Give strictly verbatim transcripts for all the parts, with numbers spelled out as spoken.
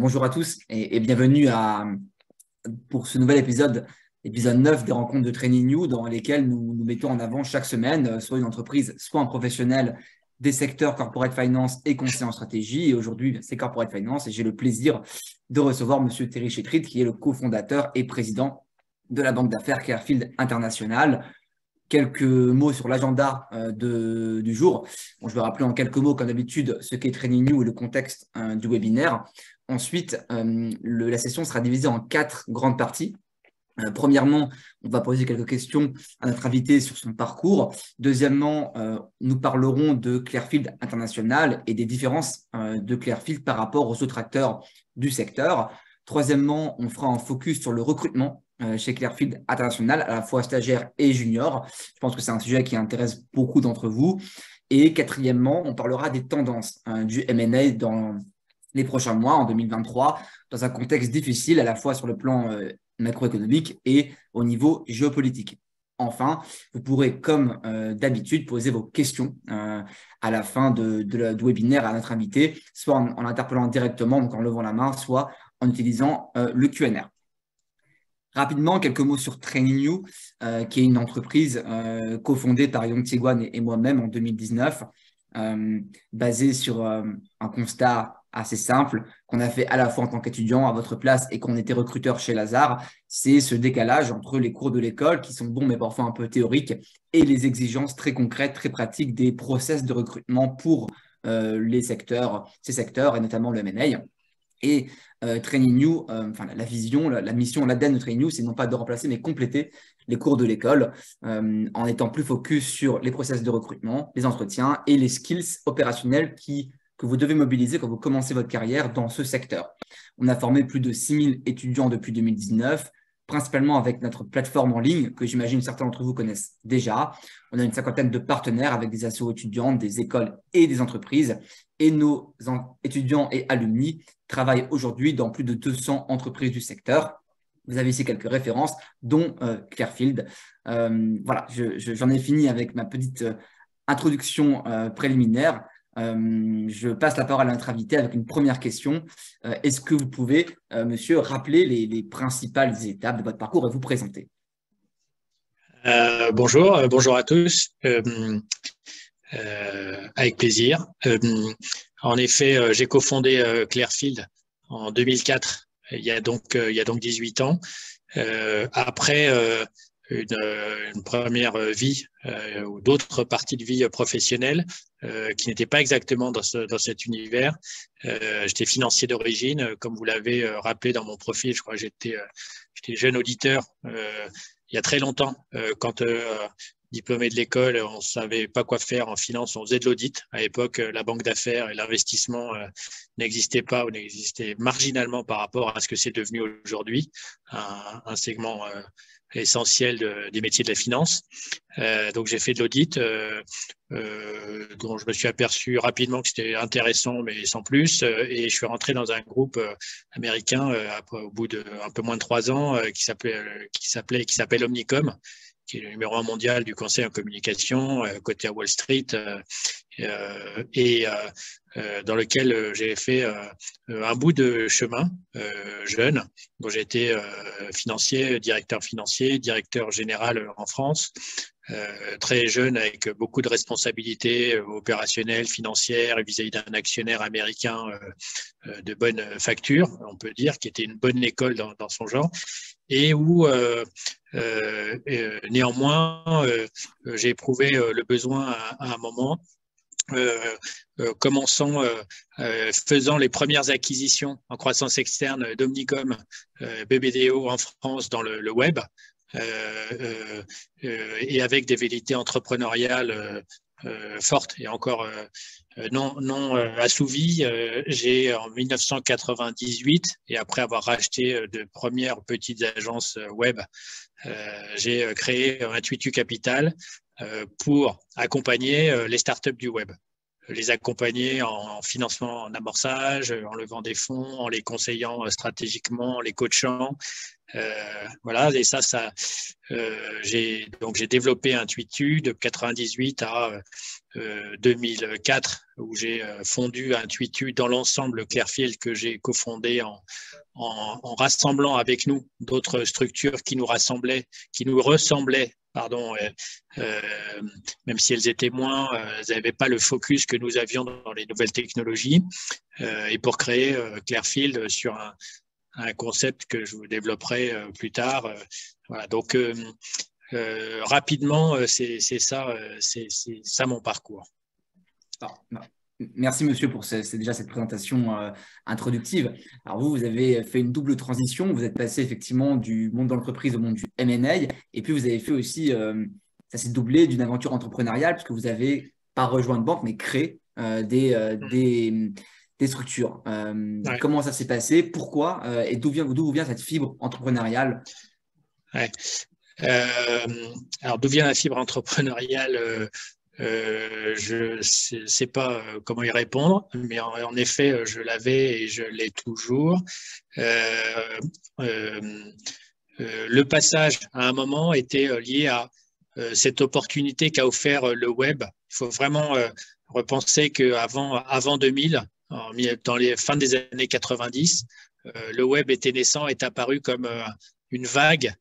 bonjour à tous et, et bienvenue à, pour ce nouvel épisode, épisode neuf des rencontres de Training New, dans lesquelles nous nous mettons en avant chaque semaine, euh, soit une entreprise, soit un professionnel des secteurs corporate finance et conseil en stratégie. Et aujourd'hui, c'est corporate finance et j'ai le plaisir de recevoir Monsieur Thierry Chetrit, qui est le cofondateur et président de la banque d'affaires Clearfield International. Quelques mots sur l'agenda euh, de, du jour. Bon, je vais rappeler en quelques mots, comme d'habitude, ce qu'est Training New et le contexte euh, du webinaire. Ensuite, euh, le, la session sera divisée en quatre grandes parties. Euh, premièrement, on va poser quelques questions à notre invité sur son parcours. Deuxièmement, euh, nous parlerons de Clearfield International et des différences euh, de Clearfield par rapport aux autres acteurs du secteur. Troisièmement, on fera un focus sur le recrutement euh, chez Clearfield International, à la fois stagiaire et junior. Je pense que c'est un sujet qui intéresse beaucoup d'entre vous. Et quatrièmement, on parlera des tendances euh, du M and A dans les prochains mois, en deux mille vingt-trois, dans un contexte difficile, à la fois sur le plan euh, macroéconomique et au niveau géopolitique. Enfin, vous pourrez, comme euh, d'habitude, poser vos questions euh, à la fin de, de la, du webinaire à notre invité, soit en, en l'interpellant directement, donc en levant la main, soit en utilisant euh, le Q and A. Rapidement, quelques mots sur Training You, euh, qui est une entreprise euh, cofondée par Young Tigwan et, et moi-même en deux mille dix-neuf, euh, basée sur euh, un constat assez simple qu'on a fait à la fois en tant qu'étudiant à votre place et qu'on était recruteur chez Lazare. C'est ce décalage entre les cours de l'école, qui sont bons mais parfois un peu théoriques, et les exigences très concrètes, très pratiques des process de recrutement pour euh, les secteurs, ces secteurs et notamment le M and A. Et euh, Training New, euh, enfin la, la vision, la, la mission, l'A D N de Training New, c'est non pas de remplacer, mais compléter les cours de l'école euh, en étant plus focus sur les process de recrutement, les entretiens et les skills opérationnels qui, que vous devez mobiliser quand vous commencez votre carrière dans ce secteur. On a formé plus de six mille étudiants depuis deux mille dix-neuf, principalement avec notre plateforme en ligne que j'imagine certains d'entre vous connaissent déjà. On a une cinquantaine de partenaires avec des assos étudiantes, des écoles et des entreprises. Et nos étudiants et alumni travaillent aujourd'hui dans plus de deux cents entreprises du secteur. Vous avez ici quelques références, dont euh, Clearfield. Euh, voilà, je, je, j'en ai fini avec ma petite euh, introduction euh, préliminaire. Euh, je passe la parole à notre invité avec une première question. Euh, est-ce que vous pouvez, euh, monsieur, rappeler les, les principales étapes de votre parcours et vous présenter? Euh, bonjour, euh, bonjour à tous. Euh, euh, avec plaisir. Euh, en effet, euh, j'ai cofondé euh, Clearfield en deux mille quatre. Il y a donc, euh, il y a donc dix-huit ans. Euh, après euh, une, une première vie euh, ou d'autres parties de vie professionnelle euh, qui n'étaient pas exactement dans, ce, dans cet univers. Euh, j'étais financier d'origine, comme vous l'avez rappelé dans mon profil. Je crois que j'étais, euh, j'étais jeune auditeur euh, il y a très longtemps, euh, quand euh, diplômé de l'école, on ne savait pas quoi faire en finance, on faisait de l'audit. À l'époque, la banque d'affaires et l'investissement euh, n'existaient pas ou n'existaient marginalement par rapport à ce que c'est devenu aujourd'hui, un, un segment euh, essentiel de, des métiers de la finance. Euh, donc, j'ai fait de l'audit, euh, euh, dont je me suis aperçu rapidement que c'était intéressant, mais sans plus. Euh, et je suis rentré dans un groupe euh, américain euh, après, au bout de un peu moins de trois ans, euh, qui s'appelait, euh, qui s'appelait, qui s'appelle Omnicom, qui est le numéro un mondial du conseil en communication, euh, coté à Wall Street, euh, euh, et euh, euh, dans lequel j'ai fait euh, un bout de chemin euh, jeune, dont j'ai été euh, financier, directeur financier, directeur général en France, euh, très jeune avec beaucoup de responsabilités euh, opérationnelles, financières, vis-à-vis d'un actionnaire américain euh, de bonne facture, on peut dire, qui était une bonne école dans, dans son genre, et où euh, euh, euh, néanmoins euh, j'ai éprouvé euh, le besoin à, à un moment, euh, euh, commençant, euh, euh, faisant les premières acquisitions en croissance externe d'Omnicom, euh, B B D O en France dans le, le web, euh, euh, et avec des velléités entrepreneuriales euh, euh, fortes et encore euh, non, non euh, assouvies. Euh, j'ai en mille neuf cent quatre-vingt-dix-huit, et après avoir racheté euh, de premières petites agences web, euh, j'ai créé Intuitu Capital euh, pour accompagner euh, les startups du web. les accompagner en financement, en amorçage, en levant des fonds, en les conseillant stratégiquement, en les coachant. Euh, voilà, et ça, ça euh, j'ai donc j'ai développé Intuitu de quatre-vingt-dix-huit à euh, deux mille quatre, où j'ai fondu Intuitu dans l'ensemble Clearfield que j'ai cofondé en, en, en rassemblant avec nous d'autres structures qui nous rassemblaient, qui nous ressemblaient. Pardon, euh, euh, même si elles étaient moins, euh, elles n'avaient pas le focus que nous avions dans les nouvelles technologies, euh, et pour créer euh, Clearfield sur un, un concept que je vous développerai euh, plus tard. Euh, voilà, donc euh, euh, rapidement, euh, c'est ça, euh, c'est ça mon parcours. Ah, bah, merci monsieur pour ce, c'est déjà cette présentation euh, introductive. Alors vous, vous avez fait une double transition. Vous êtes passé effectivement du monde de l'entreprise au monde du M and A, et puis vous avez fait aussi, euh, ça s'est doublé d'une aventure entrepreneuriale puisque vous avez pas rejoint de banque mais créé euh, des, euh, des, des structures. Euh, Ouais. Comment ça s'est passé? Pourquoi? Euh, et d'où vient, d'où vient cette fibre entrepreneuriale? Ouais. Euh, alors d'où vient la fibre entrepreneuriale? euh, Euh, je ne sais pas comment y répondre, mais en, en effet, je l'avais et je l'ai toujours. Euh, euh, euh, le passage, à un moment, était lié à euh, cette opportunité qu'a offert le web. Il faut vraiment euh, repenser qu'avant avant deux mille, en, dans les fins des années quatre-vingt-dix, euh, le web était naissant, est apparu comme euh, une vague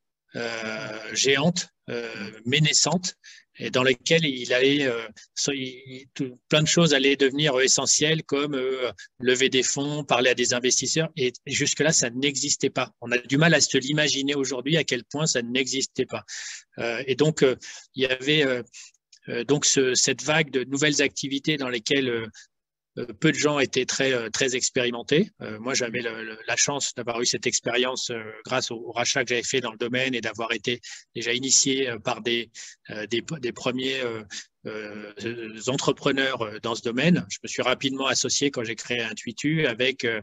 euh, géante, euh, mais naissante, et dans lesquelles il allait, euh, il, tout, plein de choses allaient devenir essentielles, comme euh, lever des fonds, parler à des investisseurs, et jusque-là, ça n'existait pas. On a du mal à se l'imaginer aujourd'hui à quel point ça n'existait pas. Euh, et donc, euh, il y avait euh, donc ce, cette vague de nouvelles activités dans lesquelles euh, peu de gens étaient très, très expérimentés. Euh, moi, j'avais le, le, la chance d'avoir eu cette expérience euh, grâce au, au rachat que j'avais fait dans le domaine et d'avoir été déjà initié euh, par des, euh, des, des premiers euh, euh, entrepreneurs dans ce domaine. Je me suis rapidement associé quand j'ai créé Intuitu avec euh,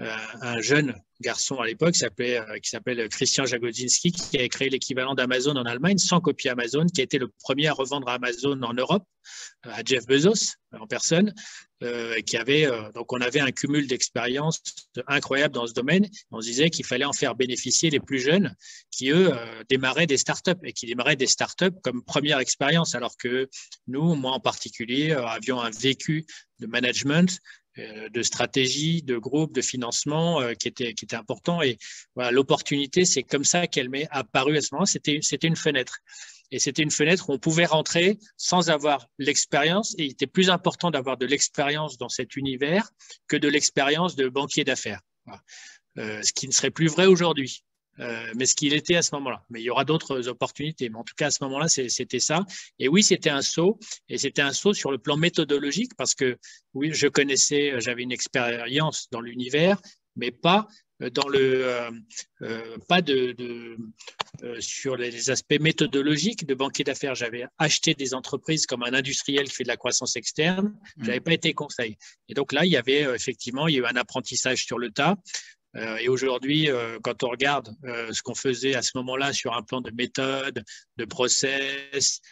un jeune garçon à l'époque qui s'appelait euh, qui s'appelle Christian Jagodzinski, qui avait créé l'équivalent d'Amazon en Allemagne sans copier Amazon, qui a été le premier à revendre Amazon en Europe à Jeff Bezos en personne, euh, qui avait euh, donc on avait un cumul d'expériences incroyable dans ce domaine. On se disait qu'il fallait en faire bénéficier les plus jeunes qui eux euh, démarraient des startups et qui démarraient des startups comme première expérience, alors que nous, moi en particulier, euh, avions un vécu de management, euh, de stratégie, de groupe, de financement euh, qui était qui était important. Et voilà, l'opportunité, c'est comme ça qu'elle m'est apparue à ce moment-là. C'était c'était une fenêtre. Et c'était une fenêtre où on pouvait rentrer sans avoir l'expérience. Et il était plus important d'avoir de l'expérience dans cet univers que de l'expérience de banquier d'affaires. Voilà. Euh, ce qui ne serait plus vrai aujourd'hui, euh, mais ce qu'il était à ce moment-là. Mais il y aura d'autres opportunités. Mais en tout cas, à ce moment-là, c'était ça. Et oui, c'était un saut. Et c'était un saut sur le plan méthodologique parce que oui, je connaissais, j'avais une expérience dans l'univers, mais pas dans le euh, euh, pas de, de euh, sur les aspects méthodologiques de banquier d'affaires. J'avais acheté des entreprises comme un industriel qui fait de la croissance externe. J'avais pas été conseil. Et donc là, il y avait euh, effectivement, il y a eu un apprentissage sur le tas. Euh, et aujourd'hui, euh, quand on regarde euh, ce qu'on faisait à ce moment-là sur un plan de méthode, de process,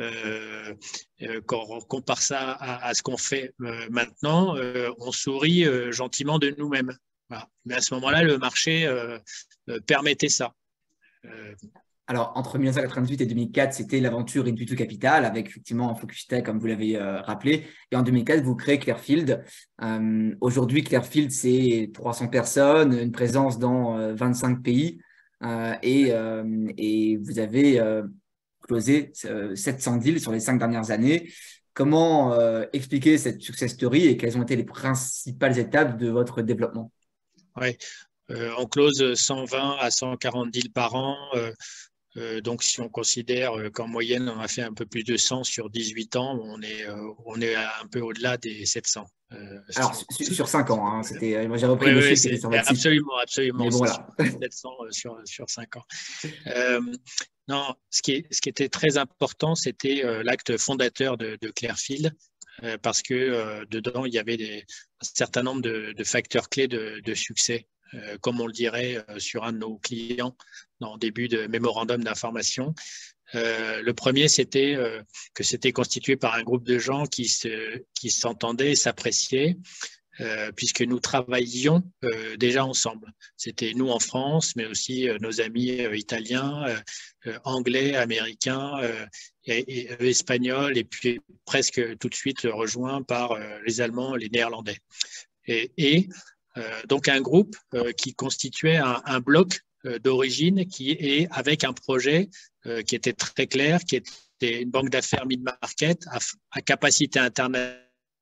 euh, euh, quand on compare ça à, à ce qu'on fait euh, maintenant, euh, on sourit euh, gentiment de nous-mêmes. Voilà. Mais à ce moment-là, le marché euh, euh, permettait ça. Euh... Alors, entre mille neuf cent quatre-vingt-dix-huit et deux mille quatre, c'était l'aventure Intuitu Capital avec effectivement un focus tech, comme vous l'avez euh, rappelé. Et en deux mille quatre, vous créez Clearfield. Euh, Aujourd'hui, Clearfield, c'est trois cents personnes, une présence dans euh, vingt-cinq pays. Euh, et, euh, et vous avez euh, closé euh, sept cents deals sur les cinq dernières années. Comment euh, expliquer cette success story et quelles ont été les principales étapes de votre développement? Oui, euh, on close cent vingt à cent quarante deals par an. Euh, euh, donc, si on considère qu'en moyenne, on a fait un peu plus de cent sur dix-huit ans, on est, euh, on est un peu au-delà des sept cents. Euh, Alors, si sur cinq ans, hein, c'était, moi j'ai repris oui, le oui, chiffre qui était sur votre site. Absolument, absolument. Mais bon, voilà. sept cents sur, sur cinq ans. Euh, non, ce qui, est, ce qui était très important, c'était euh, l'acte fondateur de, de Clearfield, euh, parce que euh, dedans, il y avait des, un certain nombre de, de facteurs clés de, de succès, euh, comme on le dirait euh, sur un de nos clients dans le début de mémorandum d'information. Euh, le premier, c'était euh, que c'était constitué par un groupe de gens qui se, qui s'entendaient et s'appréciaient, euh, puisque nous travaillions euh, déjà ensemble. C'était nous en France, mais aussi euh, nos amis euh, italiens, euh, euh, anglais, américains euh, et, et euh, espagnols, et puis presque tout de suite rejoints par euh, les Allemands, les Néerlandais. Et, et euh, donc un groupe euh, qui constituait un, un bloc euh, d'origine qui est avec un projet euh, qui était très clair, qui était une banque d'affaires mid-market à, à capacité internationale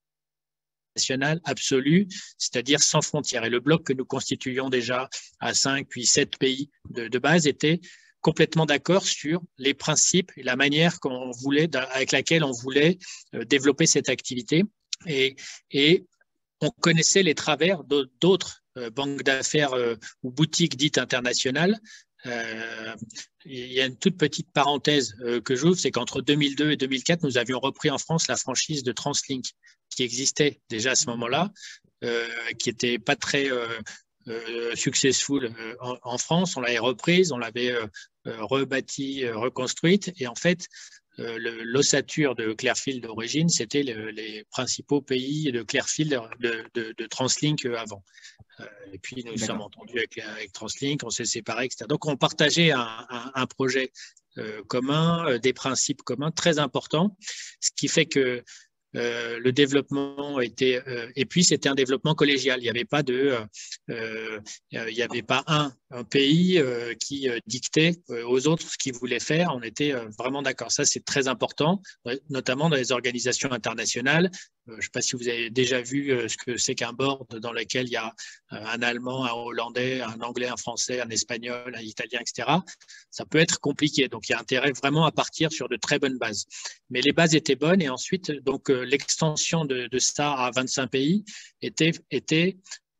absolue, c'est-à-dire sans frontières. Et le bloc que nous constituions déjà à cinq puis sept pays de, de base était complètement d'accord sur les principes et la manière qu'on voulait, avec laquelle on voulait euh, développer cette activité. Et, et on connaissait les travers d'autres euh, banques d'affaires euh, ou boutiques dites internationales. Euh, il y a une toute petite parenthèse euh, que j'ouvre, c'est qu'entre deux mille deux et deux mille quatre, nous avions repris en France la franchise de Translink, qui existait déjà à ce moment-là, euh, qui n'était pas très euh, euh, successful euh, en, en France. On l'avait reprise, on l'avait euh, rebâtie, euh, reconstruite, et en fait, Euh, l'ossature de Clearfield d'origine, c'était le, les principaux pays de Clearfield de, de, de Translink avant. Euh, et puis nous sommes entendus avec, avec Translink, on s'est séparés, et cetera. Donc on partageait un, un, un projet euh, commun, euh, des principes communs très importants, ce qui fait que Euh, le développement était euh, et puis c'était un développement collégial. Il n'y avait pas de, euh, il y avait pas un, un pays euh, qui euh, dictait euh, aux autres ce qu'ils voulaient faire. On était euh, vraiment d'accord. Ça c'est très important, notamment dans les organisations internationales. Euh, je ne sais pas si vous avez déjà vu euh, ce que c'est qu'un board dans lequel il y a euh, un Allemand, un Hollandais, un Anglais, un Français, un Espagnol, un Italien, et cetera. Ça peut être compliqué. Donc il y a intérêt vraiment à partir sur de très bonnes bases. Mais les bases étaient bonnes et ensuite donc euh, l'extension de, de ça à vingt-cinq pays était, était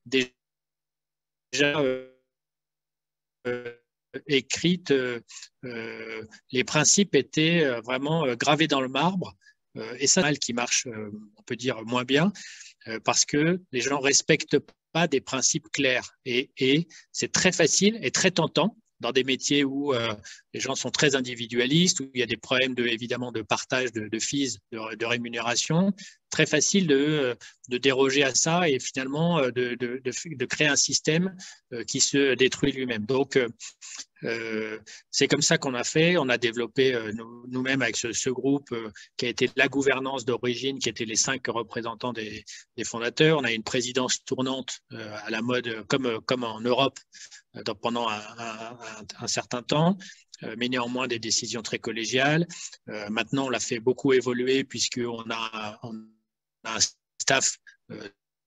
déjà euh, euh, écrite. Euh, euh, les principes étaient vraiment euh, gravés dans le marbre. Euh, et ça, c'est mal qui marche, euh, on peut dire, moins bien, euh, parce que les gens ne respectent pas des principes clairs. Et, et c'est très facile et très tentant dans des métiers où euh, les gens sont très individualistes, où il y a des problèmes de, évidemment de partage de, de fees, de, de rémunération, très facile de, de déroger à ça et finalement de, de, de, de créer un système qui se détruit lui-même. Donc, euh, c'est comme ça qu'on a fait. On a développé euh, nous-mêmes avec ce, ce groupe euh, qui a été la gouvernance d'origine, qui étaient les cinq représentants des, des fondateurs. On a une présidence tournante euh, à la mode, comme, comme en Europe, euh, pendant un, un, un, un certain temps, euh, mais néanmoins des décisions très collégiales. Euh, maintenant, on l'a fait beaucoup évoluer puisqu'on a, on a un staff euh,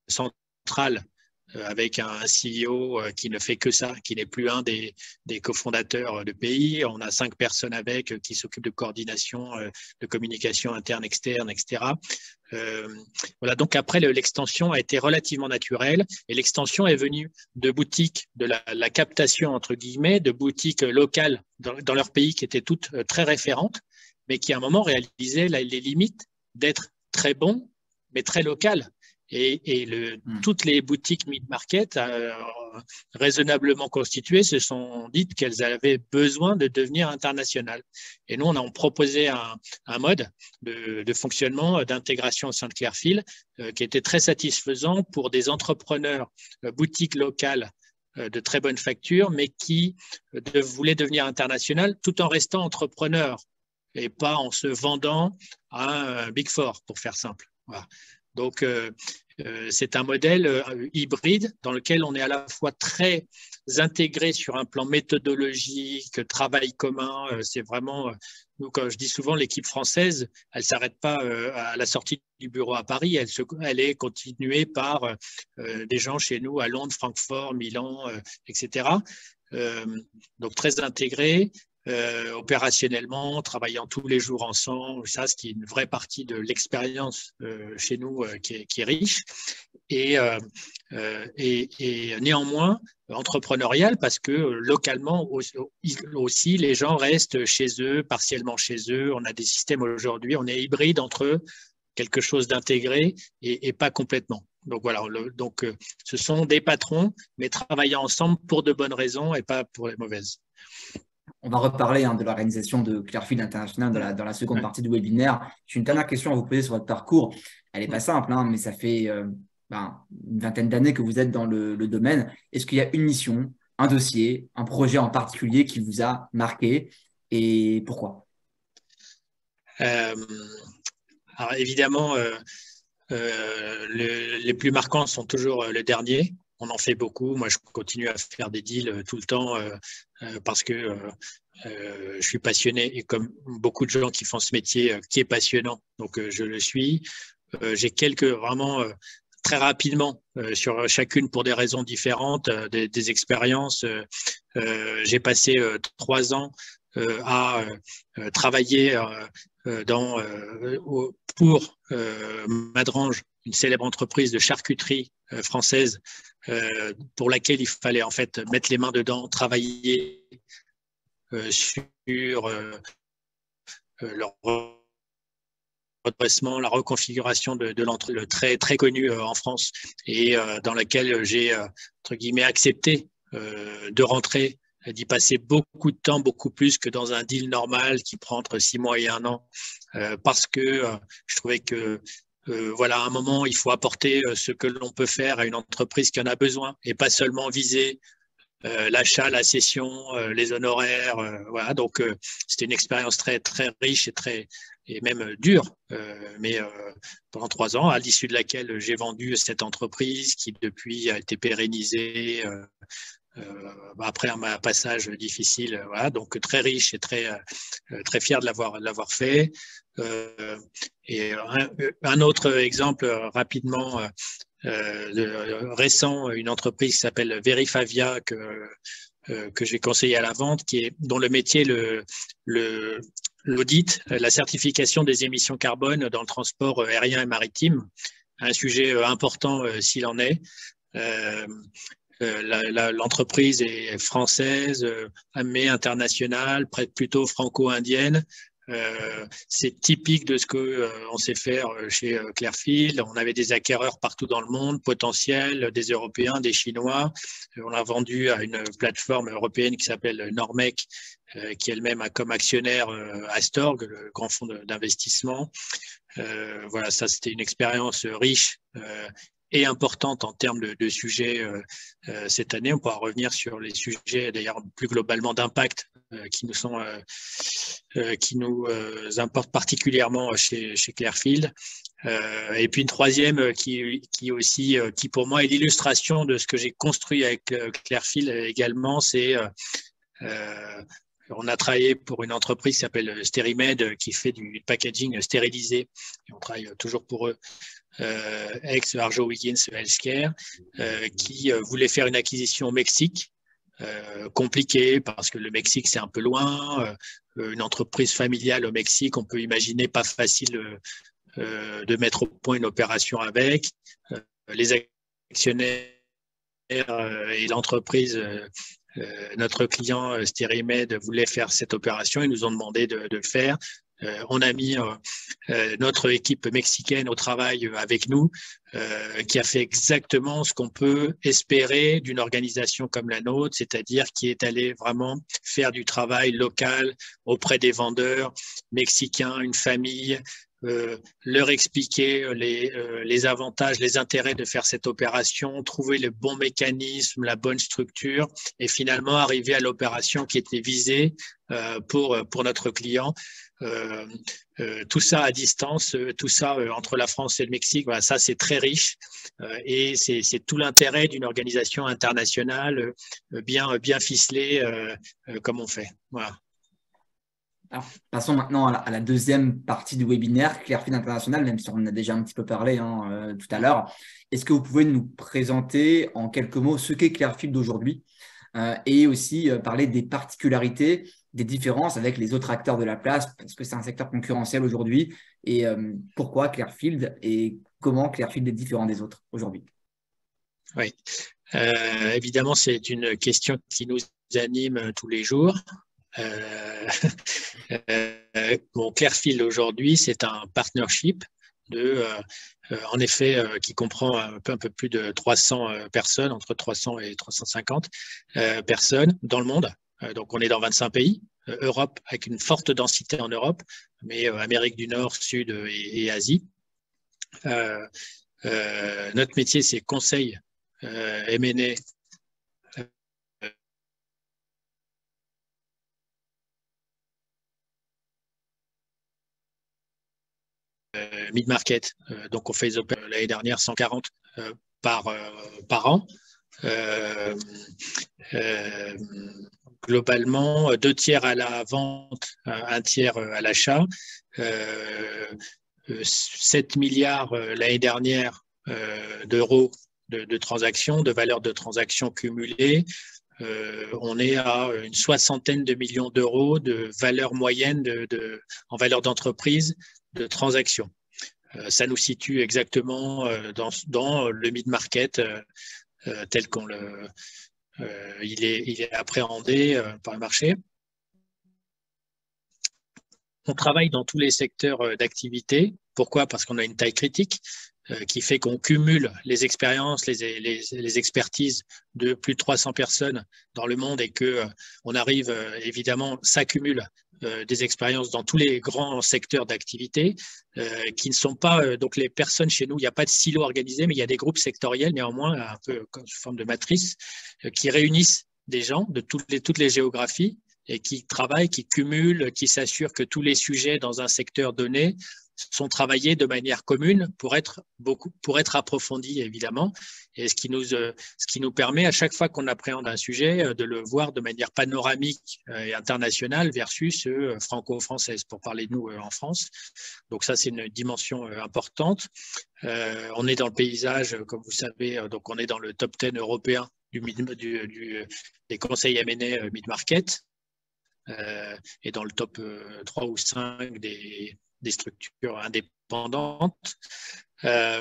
central avec un C E O qui ne fait que ça, qui n'est plus un des, des cofondateurs de pays. On a cinq personnes avec qui s'occupent de coordination, de communication interne, externe, et cetera. Euh, voilà. Donc après, l'extension a été relativement naturelle et l'extension est venue de boutiques, de la, la captation entre guillemets, de boutiques locales dans, dans leur pays qui étaient toutes très référentes, mais qui à un moment réalisaient la, les limites d'être très bons, mais très locales. Et, et le, mmh. toutes les boutiques mid-market euh, raisonnablement constituées se sont dites qu'elles avaient besoin de devenir internationales. Et nous, on a proposé un, un mode de, de fonctionnement, d'intégration au sein de Clearfield euh, qui était très satisfaisant pour des entrepreneurs euh, boutiques locales euh, de très bonne facture, mais qui euh, de, voulaient devenir internationales tout en restant entrepreneurs et pas en se vendant à un Big Four, pour faire simple. Voilà. Donc, euh, euh, c'est un modèle euh, hybride dans lequel on est à la fois très intégré sur un plan méthodologique, travail commun. Euh, c'est vraiment, euh, nous, comme je dis souvent, l'équipe française, elle ne s'arrête pas euh, à la sortie du bureau à Paris, elle, se, elle est continuée par euh, des gens chez nous à Londres, Francfort, Milan, euh, et cetera. Euh, donc, très intégré. Euh, opérationnellement, travaillant tous les jours ensemble, ça, ce qui est une vraie partie de l'expérience euh, chez nous euh, qui, est, qui est riche et, euh, euh, et, et néanmoins entrepreneurial parce que euh, localement aussi, aussi les gens restent chez eux, partiellement chez eux. On a des systèmes aujourd'hui, on est hybride entre quelque chose d'intégré et, et pas complètement. Donc voilà, le, donc euh, ce sont des patrons, mais travaillant ensemble pour de bonnes raisons et pas pour les mauvaises. On va reparler hein, de l'organisation de Clearfield International dans la, dans la seconde Ouais. partie du webinaire. J'ai une dernière question à vous poser sur votre parcours. Elle n'est pas simple, hein, mais ça fait euh, ben, une vingtaine d'années que vous êtes dans le, le domaine. Est-ce qu'il y a une mission, un dossier, un projet en particulier qui vous a marqué et pourquoi? Euh, alors évidemment, euh, euh, le, les plus marquants sont toujours le dernier. On en fait beaucoup. Moi, je continue à faire des deals tout le temps euh, euh, parce que euh, euh, je suis passionné et comme beaucoup de gens qui font ce métier euh, qui est passionnant, donc euh, je le suis. Euh, j'ai quelques vraiment euh, très rapidement euh, sur chacune pour des raisons différentes, euh, des, des expériences. Euh, euh, j'ai passé euh, trois ans euh, à euh, travailler euh, dans, euh, pour euh, Madrange, une célèbre entreprise de charcuterie euh, française euh, pour laquelle il fallait en fait mettre les mains dedans, travailler euh, sur euh, leur redressement, la reconfiguration de, de l'entreprise très, très connue euh, en France et euh, dans laquelle j'ai, euh, entre guillemets, accepté euh, de rentrer, d'y passer beaucoup de temps, beaucoup plus que dans un deal normal qui prend entre six mois et un an, euh, parce que euh, je trouvais que euh, voilà, à un moment, il faut apporter euh, ce que l'on peut faire à une entreprise qui en a besoin et pas seulement viser euh, l'achat, la cession, euh, les honoraires. Euh, voilà, donc euh, c'était une expérience très très riche et très et même euh, dure, euh, mais euh, pendant trois ans, à l'issue de laquelle j'ai vendu cette entreprise qui depuis a été pérennisée. Euh, euh, après un passage difficile, voilà, donc très riche et très euh, très fier de l'avoir de l'avoir fait. Euh, et un, un autre exemple euh, rapidement euh, euh, récent, une entreprise qui s'appelle Verifavia que euh, que j'ai conseillé à la vente, qui est dont le métier le le l'audit, la certification des émissions carbone dans le transport aérien et maritime, un sujet important euh, s'il en est. Euh, Euh, l'entreprise est française, euh, mais internationale, plutôt franco-indienne. Euh, c'est typique de ce qu'on euh, sait faire chez euh, Clearfield. On avait des acquéreurs partout dans le monde, potentiels, des Européens, des Chinois. On a vendu à une plateforme européenne qui s'appelle Normec, euh, qui elle-même a comme actionnaire euh, Astorg, le grand fonds d'investissement. Euh, voilà, ça c'était une expérience riche euh, et importante en termes de, de sujets euh, euh, cette année. On pourra revenir sur les sujets d'ailleurs plus globalement d'impact euh, qui nous sont euh, euh, qui nous euh, importent particulièrement chez, chez Clearfield. Euh, et puis une troisième qui, qui aussi euh, qui pour moi est l'illustration de ce que j'ai construit avec euh, Clearfield également, c'est euh, euh, on a travaillé pour une entreprise qui s'appelle Sterimed qui fait du packaging stérilisé. Et on travaille toujours pour eux, euh, ex-Arjowiggins Healthcare, euh, qui euh, voulait faire une acquisition au Mexique. Euh, compliqué parce que le Mexique, c'est un peu loin. Euh, une entreprise familiale au Mexique, on peut imaginer pas facile euh, de mettre au point une opération avec. Euh, les actionnaires euh, et l'entreprise euh, Euh, notre client euh, Sterimed voulait faire cette opération, ils nous ont demandé de, de le faire. Euh, on a mis euh, euh, notre équipe mexicaine au travail avec nous, euh, qui a fait exactement ce qu'on peut espérer d'une organisation comme la nôtre, c'est-à-dire qui est allé vraiment faire du travail local auprès des vendeurs mexicains, une famille, Euh, leur expliquer les, euh, les avantages, les intérêts de faire cette opération, trouver le bon mécanisme, la bonne structure et finalement arriver à l'opération qui était visée euh, pour, pour notre client. Euh, euh, tout ça à distance, euh, tout ça euh, entre la France et le Mexique, voilà, ça c'est très riche euh, et c'est tout l'intérêt d'une organisation internationale euh, bien, bien ficelée euh, euh, comme on fait. Voilà. Alors, passons maintenant à la, à la deuxième partie du webinaire, Clearfield International, même si on en a déjà un petit peu parlé hein, euh, tout à l'heure. Est-ce que vous pouvez nous présenter en quelques mots ce qu'est Clearfield aujourd'hui euh, et aussi euh, parler des particularités, des différences avec les autres acteurs de la place, parce que c'est un secteur concurrentiel aujourd'hui, et euh, pourquoi Clearfield et comment Clearfield est différent des autres aujourd'hui? Oui, euh, évidemment, c'est une question qui nous anime tous les jours. Euh, euh, bon, Clearfield aujourd'hui, c'est un partnership de, euh, euh, en effet, euh, qui comprend un peu, un peu plus de trois cents euh, personnes, entre trois cents et trois cent cinquante euh, personnes dans le monde. Euh, donc, on est dans vingt-cinq pays. euh, Europe, avec une forte densité en Europe, mais euh, Amérique du Nord, Sud et, et Asie. Euh, euh, notre métier, c'est conseil, euh, M and A, euh, mid-market. Euh, donc, on fait les opérations l'année dernière cent quarante euh, par, euh, par an. Euh, euh, globalement, deux tiers à la vente, un tiers à l'achat. Euh, sept milliards euh, l'année dernière euh, d'euros de, de transactions, de valeur de transactions cumulées. Euh, on est à une soixantaine de millions d'euros de valeur moyenne de, de, en valeur d'entreprise de transactions. Euh, ça nous situe exactement euh, dans, dans le mid-market euh, euh, tel qu'on le, euh, il, est, il est appréhendé euh, par le marché. On travaille dans tous les secteurs euh, d'activité. Pourquoi? Parce qu'on a une taille critique euh, qui fait qu'on cumule les expériences, les, les, les expertises de plus de trois cents personnes dans le monde et que euh, on arrive euh, évidemment, s'accumule euh, des expériences dans tous les grands secteurs d'activité euh, qui ne sont pas euh, donc les personnes chez nous. Il n'y a pas de silo organisé, mais il y a des groupes sectoriels néanmoins un peu comme sous forme de matrice euh, qui réunissent des gens de toutes les, toutes les géographies et qui travaillent, qui cumulent, qui s'assurent que tous les sujets dans un secteur donné sont travaillés de manière commune pour être beaucoup, pour être approfondis évidemment, et ce qui nous, euh, ce qui nous permet à chaque fois qu'on appréhende un sujet euh, de le voir de manière panoramique euh, et internationale versus euh, franco-française pour parler de nous euh, en France. Donc ça c'est une dimension euh, importante. Euh, on est dans le paysage, comme vous savez, euh, donc on est dans le top dix européen du, du, du des conseils M and A mid-market. Euh, et dans le top euh, trois ou cinq des, des structures indépendantes. Euh,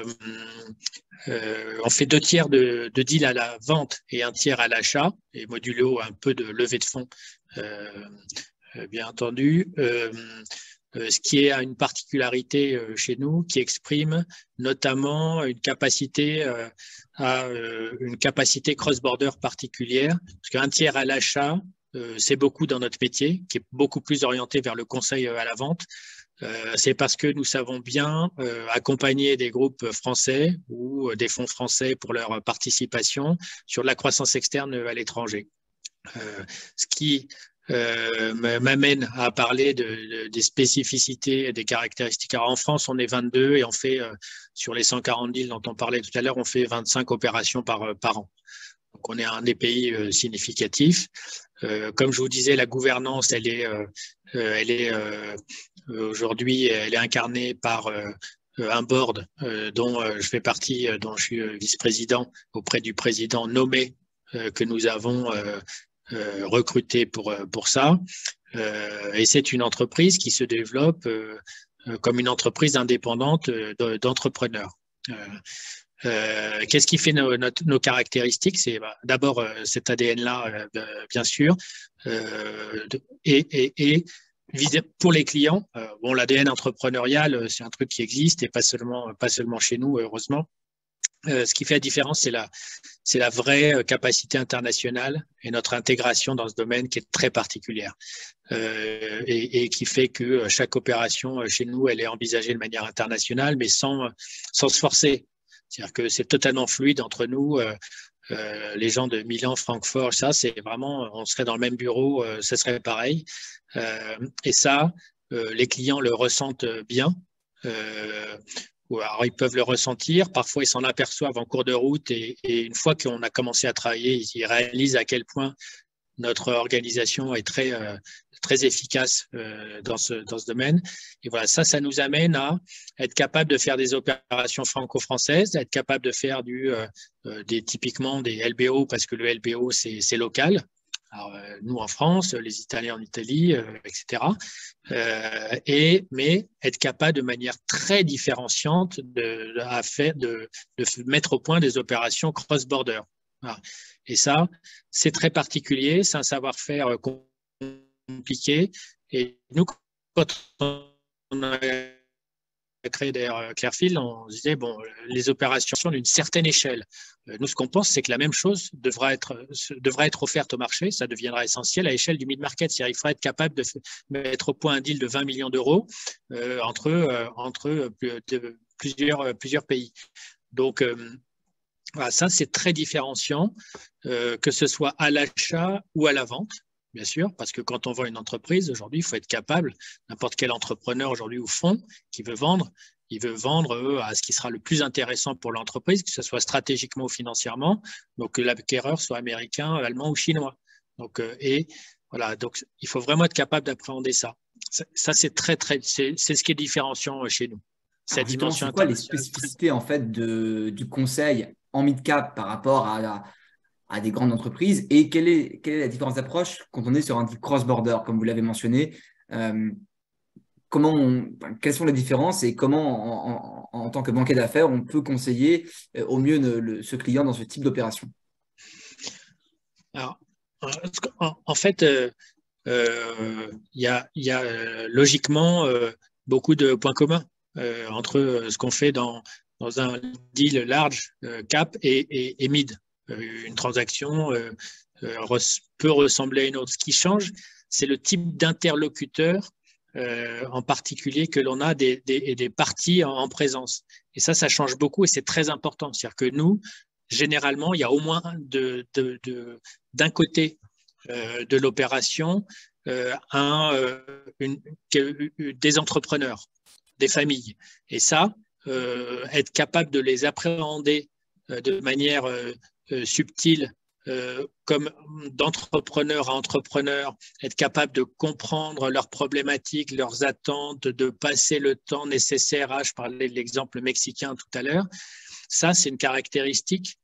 euh, on fait deux tiers de, de deals à la vente et un tiers à l'achat, et modulo un peu de levée de fonds, euh, bien entendu. Euh, euh, ce qui est à une particularité euh, chez nous, qui exprime notamment une capacité euh, à euh, une capacité cross-border particulière, parce qu'un tiers à l'achat, Euh, c'est beaucoup dans notre métier, qui est beaucoup plus orienté vers le conseil à la vente. Euh, c'est parce que nous savons bien euh, accompagner des groupes français ou des fonds français pour leur participation sur la croissance externe à l'étranger. Euh, ce qui euh, m'amène à parler de, de, des spécificités, des caractéristiques. Alors en France, on est vingt-deux et on fait, euh, sur les cent quarante deals dont on parlait tout à l'heure, on fait vingt-cinq opérations par, par an. Donc on est un des pays euh, significatifs. Euh, comme je vous disais, la gouvernance, elle est, euh, elle est euh, aujourd'hui, elle est incarnée par euh, un board euh, dont euh, je fais partie, euh, dont je suis euh, vice-président auprès du président nommé euh, que nous avons euh, euh, recruté pour pour ça. Euh, et c'est une entreprise qui se développe euh, comme une entreprise indépendante d'entrepreneurs. Euh, Euh, Qu'est-ce qui fait nos, nos, nos caractéristiques? C'est bah, d'abord euh, cet A D N-là, euh, bien sûr, euh, et, et, et pour les clients, euh, bon, l'A D N entrepreneurial, c'est un truc qui existe et pas seulement, pas seulement chez nous, heureusement. Euh, ce qui fait la différence, c'est la, c'est la vraie capacité internationale et notre intégration dans ce domaine qui est très particulière euh, et, et qui fait que chaque opération chez nous, elle est envisagée de manière internationale, mais sans, sans se forcer. C'est-à-dire que c'est totalement fluide entre nous. Euh, euh, les gens de Milan, Francfort, ça, c'est vraiment, on serait dans le même bureau, euh, ça serait pareil. Euh, et ça, euh, les clients le ressentent bien. Euh, alors, ils peuvent le ressentir. Parfois, ils s'en aperçoivent en cours de route. Et, et une fois qu'on a commencé à travailler, ils réalisent à quel point notre organisation est très, euh, très efficace euh, dans, ce, dans ce domaine. Et voilà, ça, ça nous amène à être capable de faire des opérations franco-françaises, être capable de faire du, euh, des, typiquement des L B O, parce que le L B O, c'est local. Alors, euh, nous en France, les Italiens en Italie, euh, et cetera. Euh, et, mais être capable de manière très différenciante de, de, à faire, de, de mettre au point des opérations cross-border. Voilà. Et ça, c'est très particulier, c'est un savoir-faire compliqué. Et nous, quand on a créé d'ailleurs Clearfield, on disait bon, les opérations sont d'une certaine échelle. Nous, ce qu'on pense, c'est que la même chose devra être, devra être offerte au marché. Ça deviendra essentiel à l'échelle du mid-market. C'est-à-dire qu'il faudra être capable de mettre au point un deal de vingt millions d'euros euh, entre, euh, entre de, plusieurs, plusieurs pays. Donc, euh, voilà, ça, c'est très différenciant, euh, que ce soit à l'achat ou à la vente. Bien sûr, parce que quand on vend une entreprise, aujourd'hui, il faut être capable, n'importe quel entrepreneur aujourd'hui ou fonds qui veut vendre, il veut vendre eux, à ce qui sera le plus intéressant pour l'entreprise, que ce soit stratégiquement ou financièrement, donc que l'acquéreur soit américain, allemand ou chinois. Donc, euh, et voilà, donc il faut vraiment être capable d'appréhender ça. Ça, ça c'est très, très, c'est, c'est ce qui est différenciant chez nous. Alors justement, c'est quoi les spécificités en fait de, du conseil en mid-cap par rapport à la à des grandes entreprises et quelle est, quelle est la différence d'approche quand on est sur un deal cross-border, comme vous l'avez mentionné euh, comment on, quelles sont les différences et comment, en, en, en tant que banquier d'affaires, on peut conseiller euh, au mieux le, le, ce client dans ce type d'opération? Alors, en, en fait, il euh, euh, y, a, y a euh, logiquement euh, beaucoup de points communs euh, entre ce qu'on fait dans, dans un deal large euh, cap et, et, et mid. Une transaction euh, euh, peut ressembler à une autre. Ce qui change, c'est le type d'interlocuteur euh, en particulier que l'on a des, des, des parties en, en présence. Et ça, ça change beaucoup et c'est très important. C'est-à-dire que nous, généralement, il y a au moins de, de, de, d'un côté euh, de l'opération euh, un, euh, une, des entrepreneurs, des familles. Et ça, euh, être capable de les appréhender euh, de manière euh, Euh, subtil, euh, comme d'entrepreneur à entrepreneur, être capable de comprendre leurs problématiques, leurs attentes, de passer le temps nécessaire à, je parlais de l'exemple mexicain tout à l'heure, ça c'est une caractéristique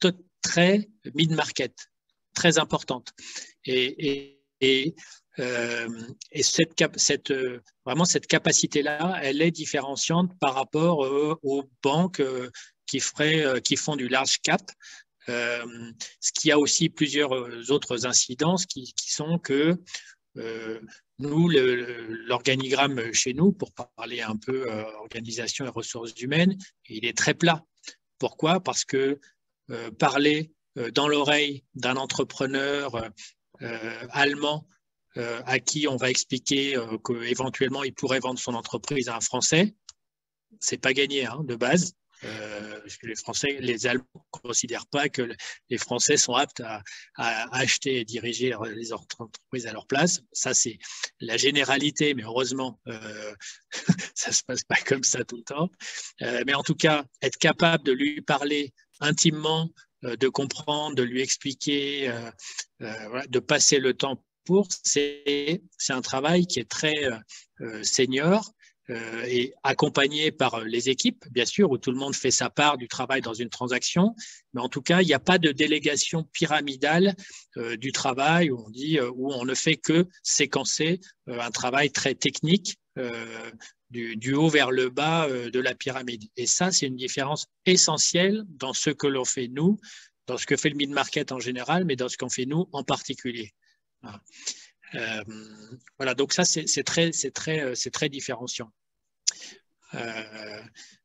très mid-market, très importante. Et, et, et, euh, et cette, cette, vraiment cette capacité-là, elle est différenciante par rapport euh, aux banques euh, qui, feraient, euh, qui font du large cap. Euh, ce qui a aussi plusieurs autres incidences qui, qui sont que euh, nous, le, l'organigramme chez nous, pour parler un peu euh, organisation et ressources humaines, il est très plat. Pourquoi? Parce que euh, parler euh, dans l'oreille d'un entrepreneur euh, allemand euh, à qui on va expliquer euh, qu'éventuellement il pourrait vendre son entreprise à un Français, c'est pas gagné hein, de base. Euh, les Français, les Allemands ne considèrent pas que les Français sont aptes à, à acheter et diriger les entreprises à leur place. Ça, c'est la généralité, mais heureusement, euh, ça ne se passe pas comme ça tout le temps. Euh, mais en tout cas, être capable de lui parler intimement, euh, de comprendre, de lui expliquer, euh, euh, voilà, de passer le temps pour, c'est, c'est un travail qui est très euh, senior. Euh, et accompagné par les équipes, bien sûr, où tout le monde fait sa part du travail dans une transaction. Mais en tout cas, il n'y a pas de délégation pyramidale euh, du travail où on dit, euh, où on ne fait que séquencer euh, un travail très technique euh, du, du haut vers le bas euh, de la pyramide. Et ça, c'est une différence essentielle dans ce que l'on fait nous, dans ce que fait le mid-market en général, mais dans ce qu'on fait nous en particulier. Voilà. Euh, voilà, donc ça, c'est, c'est, très, c'est, très, c'est très différenciant. Euh...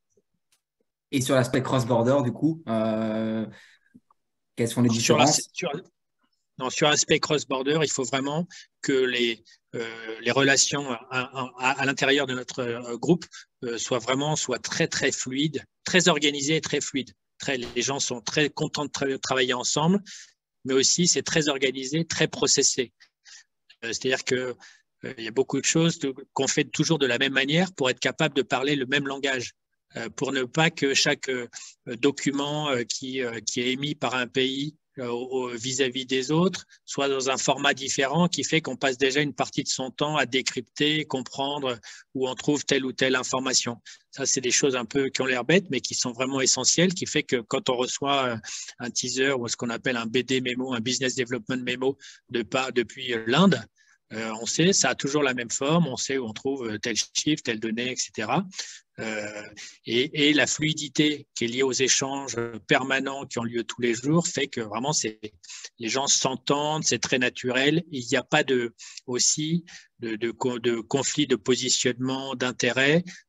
Et sur l'aspect cross-border, du coup, euh, quelles sont les différences? Sur, la, sur, non, sur l'aspect cross-border, il faut vraiment que les, euh, les relations à, à, à l'intérieur de notre groupe euh, soient vraiment soient très, très fluides, très organisées et très fluides. Très, les gens sont très contents de tra- travailler ensemble, mais aussi c'est très organisé, très processé. C'est-à-dire qu'il euh, y a beaucoup de choses de, qu'on fait toujours de la même manière pour être capable de parler le même langage, euh, pour ne pas que chaque euh, document euh, qui, euh, qui est émis par un pays euh, au, vis-à-vis des autres soit dans un format différent qui fait qu'on passe déjà une partie de son temps à décrypter, comprendre où on trouve telle ou telle information. Ça, c'est des choses un peu qui ont l'air bêtes, mais qui sont vraiment essentielles, qui fait que quand on reçoit un teaser ou ce qu'on appelle un B D mémo, un Business Development Memo de pas, depuis l'Inde, Euh, on sait, ça a toujours la même forme, on sait où on trouve tel chiffre, telle donnée, et cetera. Euh, et, et la fluidité qui est liée aux échanges permanents qui ont lieu tous les jours fait que vraiment c'est, les gens s'entendent, c'est très naturel. Il n'y a pas de, aussi de, de, de conflit de positionnement, d'intérêt.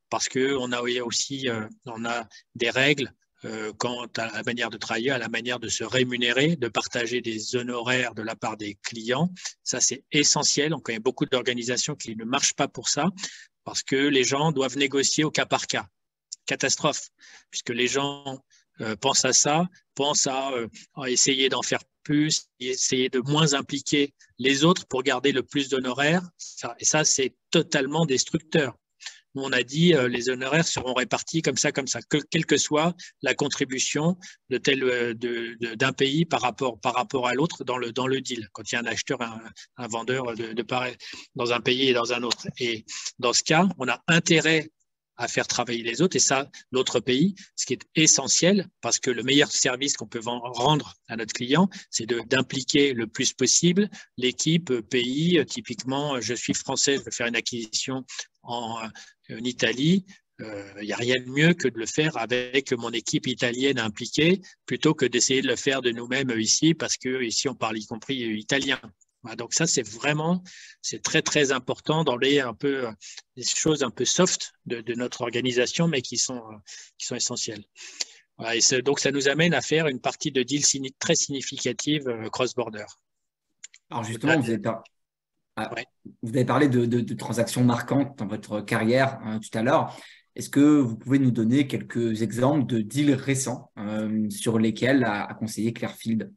parce qu'on a aussi euh, on a des règles euh, quant à la manière de travailler, à la manière de se rémunérer, de partager des honoraires de la part des clients. Ça, c'est essentiel. On connaît beaucoup d'organisations qui ne marchent pas pour ça, parce que les gens doivent négocier au cas par cas. Catastrophe, puisque les gens euh, pensent à ça, pensent à, euh, à essayer d'en faire plus, essayer de moins impliquer les autres pour garder le plus d'honoraires. Et ça, c'est totalement destructeur. Nous, on a dit euh, les honoraires seront répartis comme ça, comme ça, que, quelle que soit la contribution de tel de, de, d'un pays par rapport par rapport à l'autre dans le dans le deal. Quand il y a un acheteur, un, un vendeur de, de pareil dans un pays et dans un autre. Et dans ce cas, on a intérêt à faire travailler les autres, et ça, l'autre pays, ce qui est essentiel, parce que le meilleur service qu'on peut rendre à notre client, c'est d'impliquer le plus possible l'équipe pays. Typiquement, je suis français, je veux faire une acquisition en, en Italie, il euh, n'y a rien de mieux que de le faire avec mon équipe italienne impliquée, plutôt que d'essayer de le faire de nous-mêmes ici, parce que ici on parle y compris italien. Donc ça, c'est vraiment, c'est très, très important dans les, un peu, les choses un peu soft de, de notre organisation, mais qui sont, qui sont essentielles. Voilà, et donc, ça nous amène à faire une partie de deal très significative cross-border. Alors justement, vous avez, par... ah, ouais. vous avez parlé de, de, de transactions marquantes dans votre carrière euh, tout à l'heure. Est-ce que vous pouvez nous donner quelques exemples de deals récents euh, sur lesquels a, a conseillé Clearfield?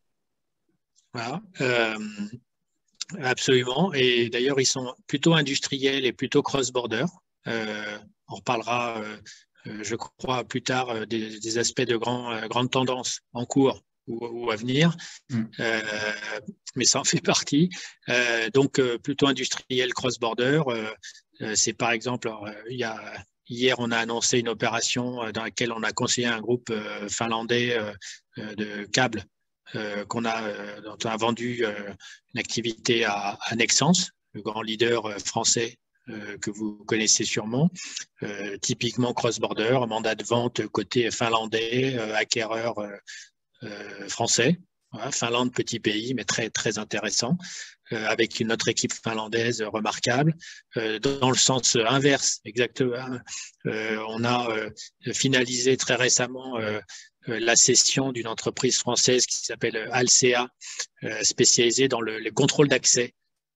Voilà. Euh, Absolument. Et d'ailleurs, ils sont plutôt industriels et plutôt cross-border. Euh, on reparlera, euh, je crois, plus tard euh, des, des aspects de grand, euh, grande tendance en cours ou, ou à venir. Mm. Euh, mais ça en fait partie. Euh, donc, euh, plutôt industriel cross-border. Euh, c'est par exemple, alors, il y a, hier, on a annoncé une opération dans laquelle on a conseillé un groupe euh, finlandais euh, de câbles. Euh, qu'on a, euh, dont on a vendu euh, une activité à, à Nexans, le grand leader euh, français euh, que vous connaissez sûrement, euh, typiquement cross-border, mandat de vente côté finlandais, euh, acquéreur euh, euh, français. Voilà, Finlande, petit pays, mais très, très intéressant, euh, avec une autre équipe finlandaise remarquable. Euh, dans le sens inverse, exactement, euh, on a euh, finalisé très récemment euh, la cession d'une entreprise française qui s'appelle Alsea, euh, spécialisée dans le, le contrôle d'accès,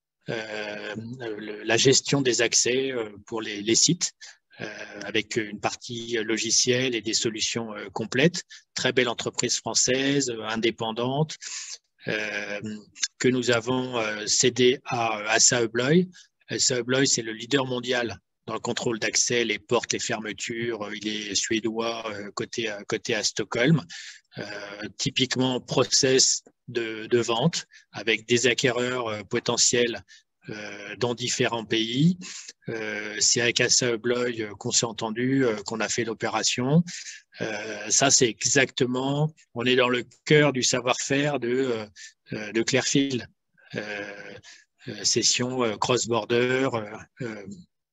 euh, le, la gestion des accès euh, pour les, les sites, euh, avec une partie logicielle et des solutions euh, complètes. Très belle entreprise française, euh, indépendante, euh, que nous avons euh, cédée à Assa Abloy. Assa Abloy, c'est le leader mondial dans le contrôle d'accès, les portes, les fermetures. Il est suédois, côté, côté à Stockholm. Euh, typiquement, process de, de vente avec des acquéreurs euh, potentiels euh, dans différents pays. Euh, c'est avec Assa Abloy qu'on s'est entendu, euh, qu'on a fait l'opération. Euh, ça, c'est exactement, on est dans le cœur du savoir-faire de, euh, de Clearfield. Euh, euh, session euh, cross-border, euh,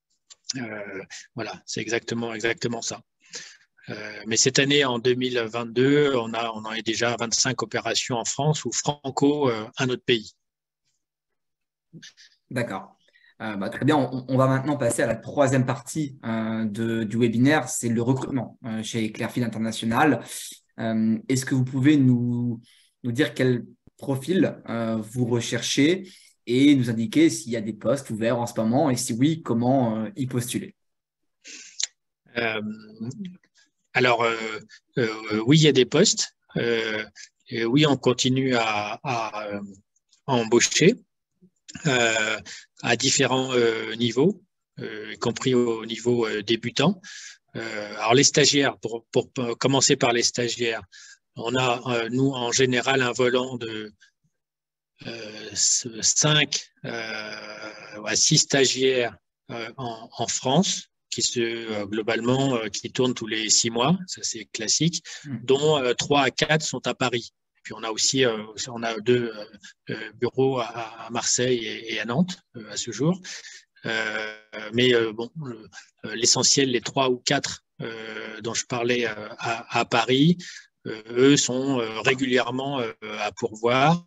Euh, voilà, c'est exactement, exactement ça. Euh, mais cette année, en deux mille vingt-deux, on, a, on en est déjà à vingt-cinq opérations en France ou franco, euh, un autre pays. D'accord. Euh, bah, très bien, on, on va maintenant passer à la troisième partie euh, de, du webinaire, c'est le recrutement euh, chez Clearfield International. Euh, Est-ce que vous pouvez nous, nous dire quel profil euh, vous recherchez et nous indiquer s'il y a des postes ouverts en ce moment et si oui, comment euh, y postuler? euh, Alors, euh, euh, oui, il y a des postes. Euh, et oui, on continue à, à, à embaucher euh, à différents euh, niveaux, euh, y compris au niveau euh, débutant. Euh, alors, les stagiaires, pour, pour, pour commencer par les stagiaires, on a, euh, nous, en général, un volant de euh, cinq euh, à six stagiaires euh, en, en France, qui se euh, globalement euh, qui tournent tous les six mois, ça c'est classique, dont euh, trois à quatre sont à Paris. Et puis on a aussi euh, on a deux euh, bureaux à, à Marseille et, et à Nantes euh, à ce jour. Euh, mais euh, bon, l'essentiel, les trois ou quatre euh, dont je parlais euh, à, à Paris, euh, eux sont euh, régulièrement euh, à pourvoir.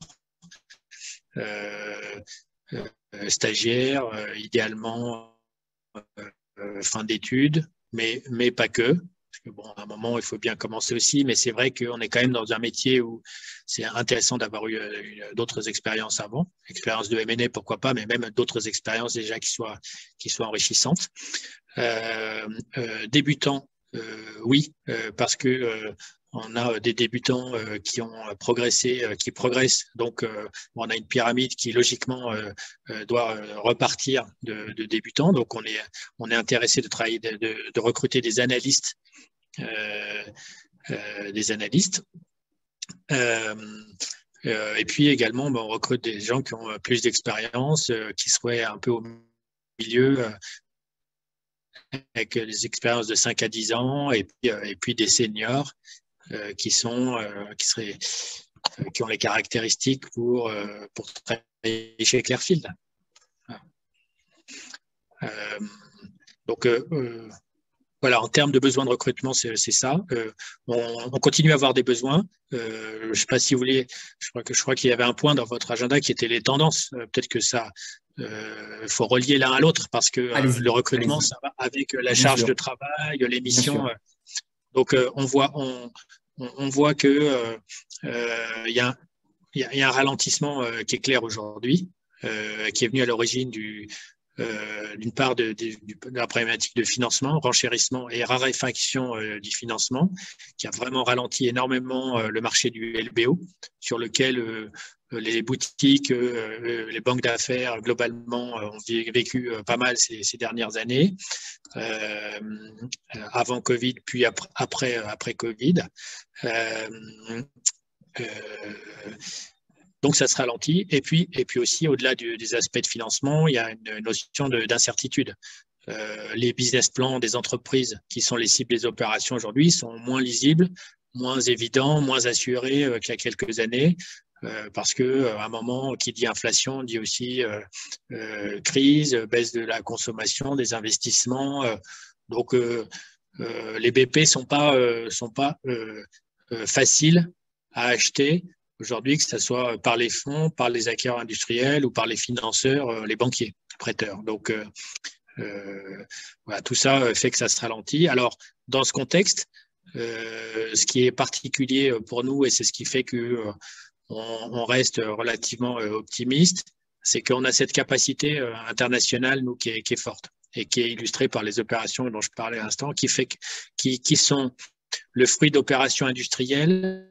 Euh, euh, stagiaires, euh, idéalement euh, fin d'études, mais, mais pas que. Parce que bon, à un moment, il faut bien commencer aussi, mais c'est vrai qu'on est quand même dans un métier où c'est intéressant d'avoir eu d'autres expériences avant. Expérience de M and A, pourquoi pas, mais même d'autres expériences déjà qui soient, qui soient enrichissantes. Euh, euh, débutants, euh, oui, euh, parce que euh, on a des débutants euh, qui ont progressé, euh, qui progressent. Donc, euh, on a une pyramide qui logiquement euh, euh, doit repartir de, de débutants. Donc, on est, on est intéressé de travailler, de, de, de recruter des analystes, euh, euh, des analystes. Euh, euh, et puis également, ben, on recrute des gens qui ont plus d'expérience, euh, qui seraient un peu au milieu. Euh, avec des expériences de cinq à dix ans et puis, euh, et puis des seniors euh, qui sont euh, qui seraient euh, qui ont les caractéristiques pour euh, pour travailler chez Clearfield. Euh, donc euh, euh, voilà, en termes de besoins de recrutement, c'est ça. Euh, on, on continue à avoir des besoins. Euh, je ne sais pas si vous voulez, je crois que je crois qu'il y avait un point dans votre agenda qui était les tendances. Euh, Peut-être que ça, il euh, faut relier l'un à l'autre parce que euh, le recrutement, ça va avec la Bien charge sûr. de travail, les missions. Euh, donc euh, on voit, on, on, on voit que euh, euh, y a, y a, y a un ralentissement euh, qui est clair aujourd'hui, euh, qui est venu à l'origine du Euh, d'une part de, de, de la problématique de financement, renchérissement et raréfaction euh, du financement, qui a vraiment ralenti énormément euh, le marché du L B O, sur lequel euh, les boutiques, euh, les banques d'affaires, globalement, euh, ont vécu euh, pas mal ces, ces dernières années, euh, avant Covid, puis après, après, après Covid. Euh, euh, Donc, ça se ralentit. Et puis, et puis aussi, au-delà des aspects de financement, il y a une notion d'incertitude. Euh, les business plans des entreprises qui sont les cibles des opérations aujourd'hui sont moins lisibles, moins évidents, moins assurés euh, qu'il y a quelques années. Euh, parce que euh, à un moment qui dit inflation dit aussi euh, euh, crise, baisse de la consommation, des investissements. Euh, donc euh, euh, les B P sont pas euh, sont pas euh, euh, faciles à acheter aujourd'hui, que ce soit par les fonds, par les acquéreurs industriels ou par les financeurs, euh, les banquiers, les prêteurs. Donc euh, euh, voilà, tout ça fait que ça se ralentit. Alors dans ce contexte, euh, ce qui est particulier pour nous et c'est ce qui fait que euh, on, on reste relativement euh, optimiste, c'est qu'on a cette capacité euh, internationale, nous, qui est, qui est forte et qui est illustrée par les opérations dont je parlais à l'instant, qui, fait que, qui, qui sont le fruit d'opérations industrielles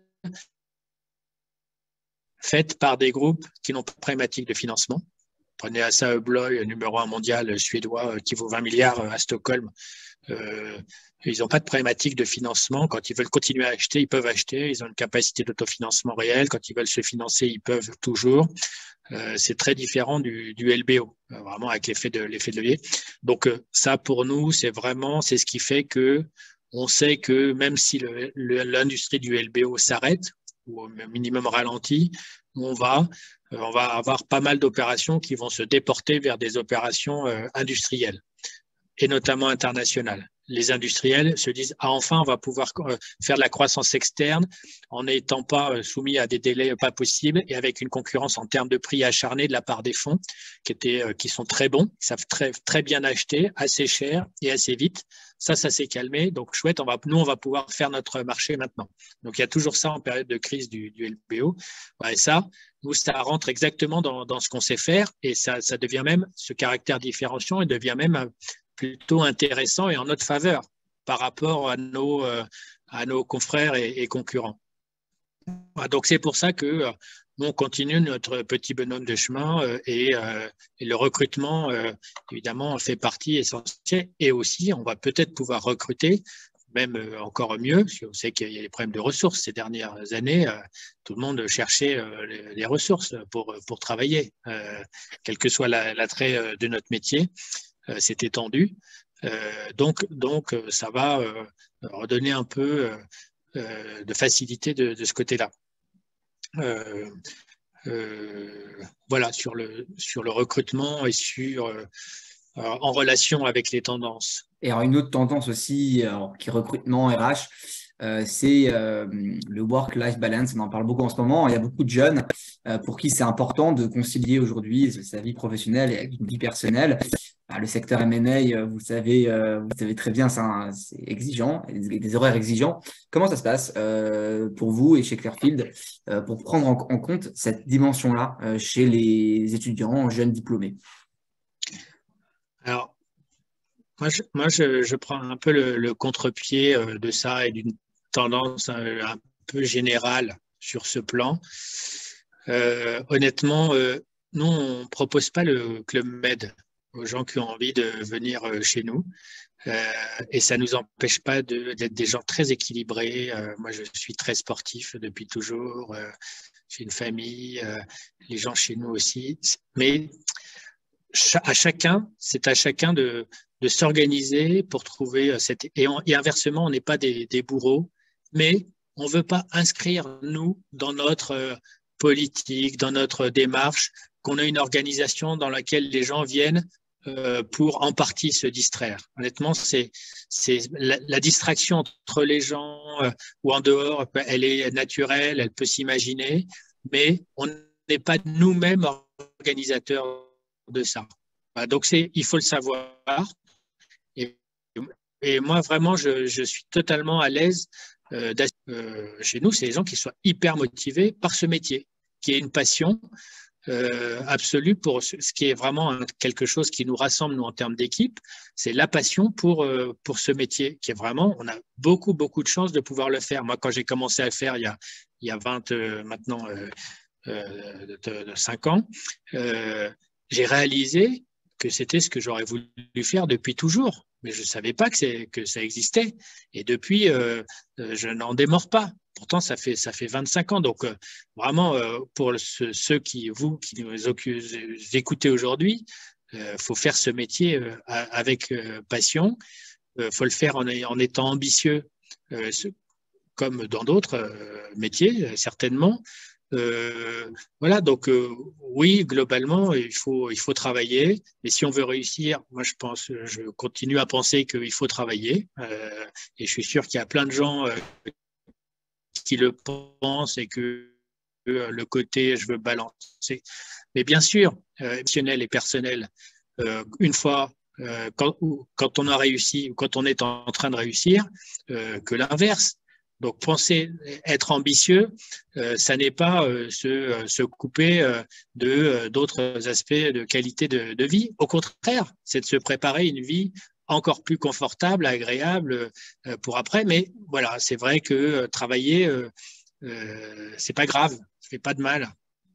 faites par des groupes qui n'ont pas de problématique de financement. Prenez Assa Abloy, numéro un mondial suédois, qui vaut vingt milliards à Stockholm. Euh, ils n'ont pas de problématique de financement. Quand ils veulent continuer à acheter, ils peuvent acheter. Ils ont une capacité d'autofinancement réelle. Quand ils veulent se financer, ils peuvent toujours. Euh, c'est très différent du, du L B O, euh, vraiment avec l'effet de, l'effet de levier. Donc euh, ça, pour nous, c'est vraiment, c'est ce qui fait que on sait que même si l'industrie du L B O s'arrête, ou au minimum ralenti, on va, euh, on va avoir pas mal d'opérations qui vont se déporter vers des opérations euh, industrielles et notamment internationales. Les industriels se disent ah, enfin, on va pouvoir euh, faire de la croissance externe en n'étant pas euh, soumis à des délais pas possibles et avec une concurrence en termes de prix acharnés de la part des fonds qui, étaient, euh, qui sont très bons, qui savent très, très bien acheter, assez cher et assez vite. Ça, ça s'est calmé. Donc, chouette, on va, nous, on va pouvoir faire notre marché maintenant. Donc, il y a toujours ça en période de crise du, du L B O. Ouais, et ça, nous, ça rentre exactement dans, dans ce qu'on sait faire et ça, ça devient même, ce caractère différenciant, il devient même plutôt intéressant et en notre faveur par rapport à nos, euh, à nos confrères et, et concurrents. Donc, c'est pour ça que euh, nous, on continue notre petit bonhomme de chemin euh, et, euh, et le recrutement, euh, évidemment, fait partie essentielle. Et aussi, on va peut-être pouvoir recruter, même euh, encore mieux, parce qu'on sait qu'il y a des problèmes de ressources ces dernières années. Euh, tout le monde cherchait euh, les, les ressources pour, pour travailler, euh, quel que soit l'attrait la, de notre métier. Euh, c'est étendu. Euh, donc, donc, ça va euh, redonner un peu euh, de facilité de, de ce côté-là. Euh, euh, voilà, sur le, sur le recrutement et sur, euh, en relation avec les tendances. Et alors, une autre tendance aussi, alors, qui est recrutement R H, euh, c'est euh, le work-life balance. On en parle beaucoup en ce moment. Il y a beaucoup de jeunes euh, pour qui c'est important de concilier aujourd'hui sa vie professionnelle et une vie personnelle. bah, le secteur M and A, euh, vous savez, euh, vous savez très bien, c'est un- c'est exigeant, des, des horaires exigeants. Comment ça se passe euh, pour vous et chez Clearfield euh, pour prendre en, en compte cette dimension-là euh, chez les étudiants jeunes diplômés? Alors, moi, je, moi, je, je prends un peu le, le contre-pied euh, de ça et d'une tendance euh, un peu générale sur ce plan. Euh, honnêtement, euh, nous, on ne propose pas le Club Med aux gens qui ont envie de venir euh, chez nous. Euh, et ça ne nous empêche pas de- d'être des gens très équilibrés. Euh, moi, je suis très sportif depuis toujours. Euh, j'ai une famille, euh, les gens chez nous aussi. Mais cha- à chacun, c'est à chacun de, de s'organiser pour trouver euh, cette. Et, on- et inversement, on n'est pas des, des bourreaux, mais on ne veut pas inscrire, nous, dans notre euh, politique, dans notre démarche, qu'on a une organisation dans laquelle les gens viennent euh, pour en partie se distraire. Honnêtement, c'est c'est la, la distraction entre les gens euh, ou en dehors, elle est naturelle, elle peut s'imaginer, mais on n'est pas nous-mêmes organisateurs de ça. Voilà, donc c'est, il faut le savoir. Et, et moi, vraiment, je, je suis totalement à l'aise. Euh, euh, chez nous, c'est des gens qui soient hyper motivés par ce métier, qui est une passion euh, absolue pour ce, ce qui est vraiment un, quelque chose qui nous rassemble, nous, en termes d'équipe. C'est la passion pour, euh, pour ce métier, qui est vraiment, on a beaucoup, beaucoup de chance de pouvoir le faire. Moi, quand j'ai commencé à le faire il y a, il y a vingt, euh, maintenant, euh, euh, de, de cinq ans, euh, j'ai réalisé que c'était ce que j'aurais voulu faire depuis toujours. Mais je ne savais pas que, c'est, que ça existait. Et depuis, euh, je n'en démords pas. Pourtant, ça fait, ça fait vingt-cinq ans. Donc, euh, vraiment, euh, pour ce, ceux qui, vous, qui nous écoutez aujourd'hui, il euh, faut faire ce métier euh, avec euh, passion. Il euh, faut le faire en, en étant ambitieux, euh, comme dans d'autres euh, métiers, certainement. Euh, voilà, donc euh, oui, globalement, il faut, il faut travailler. Mais si on veut réussir, moi je pense, je continue à penser qu'il faut travailler. Euh, et je suis sûr qu'il y a plein de gens euh, qui le pensent et que euh, le côté je veux balancer. Mais bien sûr, euh, émotionnel et personnel, euh, une fois euh, quand, quand on a réussi ou quand on est en, en train de réussir, euh, que l'inverse. Donc, penser être ambitieux, euh, ça n'est pas euh, se, euh, se couper euh, de euh, d'autres aspects de qualité de, de vie. Au contraire, c'est de se préparer une vie encore plus confortable, agréable euh, pour après. Mais voilà, c'est vrai que euh, travailler, euh, euh, c'est pas grave, ça fait pas de mal.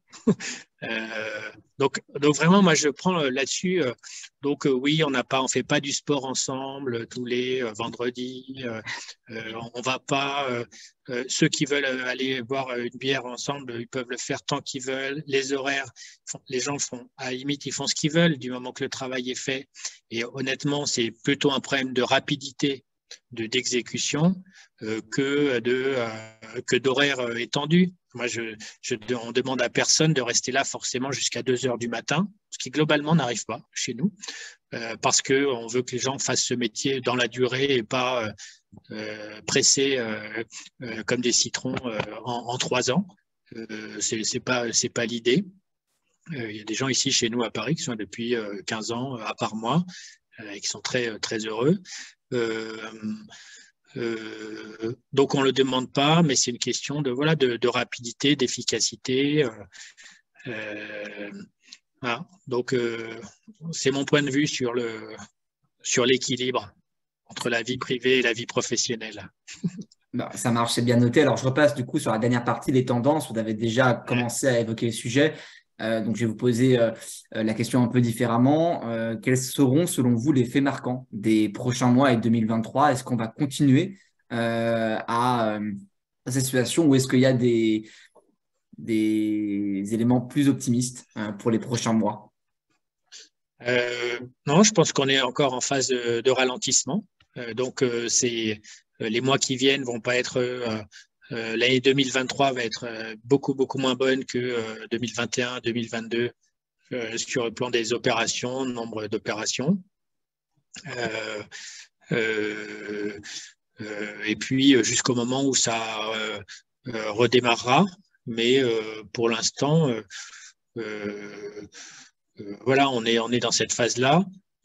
Euh, donc, donc vraiment, moi, je prends euh, là-dessus. Euh, donc, euh, oui, on n'a pas, on fait pas du sport ensemble euh, tous les euh, vendredis. Euh, euh, on va pas. Euh, euh, ceux qui veulent euh, aller boire euh, une bière ensemble, ils peuvent le faire tant qu'ils veulent. Les horaires, font, les gens font, à la limite, ils font ce qu'ils veulent du moment que le travail est fait. Et honnêtement, c'est plutôt un problème de rapidité de d'exécution euh, que de euh, que d'horaires euh, étendus. Moi, je, je, on demande à personne de rester là forcément jusqu'à deux heures du matin, ce qui globalement n'arrive pas chez nous, euh, parce qu'on veut que les gens fassent ce métier dans la durée et pas euh, euh, pressés euh, euh, comme des citrons euh, en, en trois ans. Euh, c'est c'est pas, c'est pas l'idée. Il euh, y a des gens ici chez nous à Paris qui sont depuis euh, quinze ans, à part moi, euh, et qui sont très, très heureux. Euh, euh, donc on ne le demande pas, mais c'est une question de, voilà, de, de rapidité, d'efficacité. Euh, euh, voilà. Donc euh, c'est mon point de vue sur le sur l'équilibre entre la vie privée et la vie professionnelle. Bah, ça marche, c'est bien noté. Alors, je repasse du coup sur la dernière partie, les tendances. Vous avez déjà Ouais. commencé à évoquer le sujet. Euh, donc, je vais vous poser euh, euh, la question un peu différemment. Euh, quels seront, selon vous, les faits marquants des prochains mois et deux mille vingt-trois? Est-ce qu'on va continuer euh, à, euh, à cette situation ou est-ce qu'il y a des, des éléments plus optimistes euh, pour les prochains mois? Euh, non, je pense qu'on est encore en phase de, de ralentissement. Euh, donc, euh, c'est, euh, les mois qui viennent vont pas être. Euh, euh, l'année deux mille vingt-trois va être euh, beaucoup, beaucoup moins bonne que euh, deux mille vingt et un, deux mille vingt-deux euh, sur le plan des opérations, nombre d'opérations. Euh, euh, euh, et puis, jusqu'au moment où ça euh, euh, redémarrera. Mais euh, pour l'instant, euh, euh, euh, voilà, on est, on est dans cette phase-là.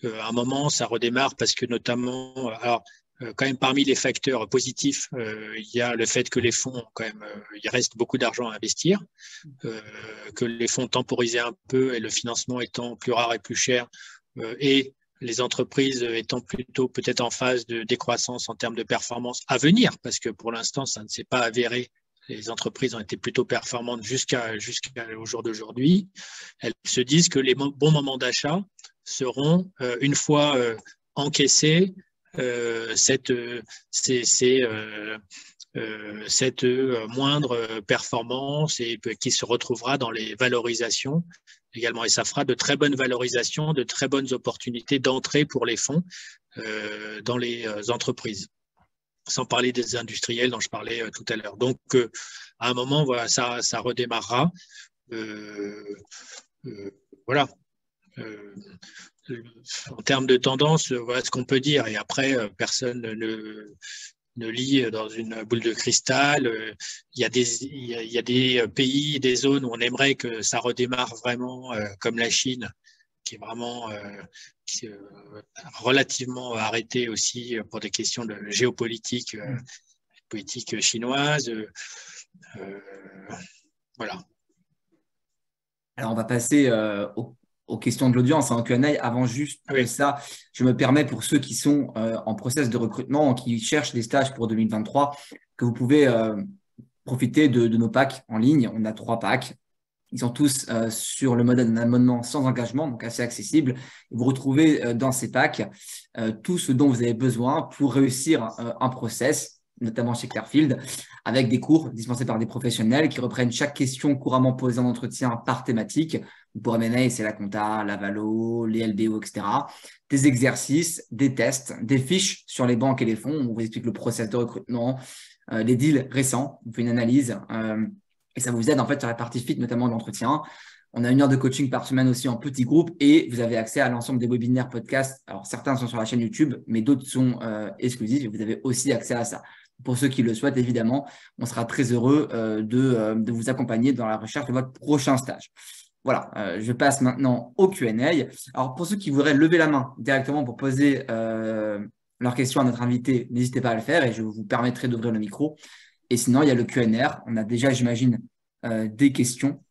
Euh, à un moment, ça redémarre parce que notamment, alors euh, quand même parmi les facteurs positifs, euh, il y a le fait que les fonds, quand même, euh, il reste beaucoup d'argent à investir, euh, que les fonds temporisaient un peu et le financement étant plus rare et plus cher, euh, et les entreprises étant plutôt peut-être en phase de décroissance en termes de performance à venir, parce que pour l'instant, ça ne s'est pas avéré. Les entreprises ont été plutôt performantes jusqu'à jusqu'au jour d'aujourd'hui. Elles se disent que les bons moments d'achat seront, euh, une fois euh, encaissés, euh, cette, euh, ces, ces, euh, euh, cette euh, moindre performance et qui se retrouvera dans les valorisations également. Et ça fera de très bonnes valorisations, de très bonnes opportunités d'entrée pour les fonds euh, dans les entreprises. Sans parler des industriels dont je parlais euh, tout à l'heure. Donc, euh, à un moment, voilà, ça, ça redémarrera. Euh, euh, voilà. Euh, en termes de tendance, voilà ce qu'on peut dire. Et après, euh, personne ne, ne lit dans une boule de cristal. Euh, il y a des, il y a, il y a des pays, des zones où on aimerait que ça redémarre vraiment, euh, comme la Chine, qui est vraiment euh, qui, euh, relativement arrêté aussi pour des questions de géopolitique, euh, politique chinoise. Euh, voilà. Alors, on va passer euh, aux, aux questions de l'audience, hein, en Q and A. Avant juste Oui. ça, je me permets pour ceux qui sont euh, en process de recrutement, qui cherchent des stages pour deux mille vingt-trois, que vous pouvez euh, profiter de, de nos packs en ligne. On a trois packs. Ils sont tous euh, sur le modèle d'un abonnement sans engagement, donc assez accessible. Vous retrouvez euh, dans ces packs euh, tout ce dont vous avez besoin pour réussir euh, un process, notamment chez Clearfield, avec des cours dispensés par des professionnels qui reprennent chaque question couramment posée en entretien par thématique. Pour M and A, c'est la compta, la valo, les L B O, et cetera. Des exercices, des tests, des fiches sur les banques et les fonds. On vous explique le process de recrutement, euh, les deals récents. On fait une analyse. Euh, Et ça vous aide en fait sur la partie fit, notamment de l'entretien. On a une heure de coaching par semaine aussi en petits groupes et vous avez accès à l'ensemble des webinaires podcasts. Alors certains sont sur la chaîne YouTube, mais d'autres sont euh, exclusifs et vous avez aussi accès à ça. Pour ceux qui le souhaitent, évidemment, on sera très heureux euh, de, euh, de vous accompagner dans la recherche de votre prochain stage. Voilà, euh, je passe maintenant au Q and A. Alors pour ceux qui voudraient lever la main directement pour poser euh, leurs questions à notre invité, n'hésitez pas à le faire et je vous permettrai d'ouvrir le micro. Et sinon, il y a le Q and A. On a déjà, j'imagine, euh, des questions.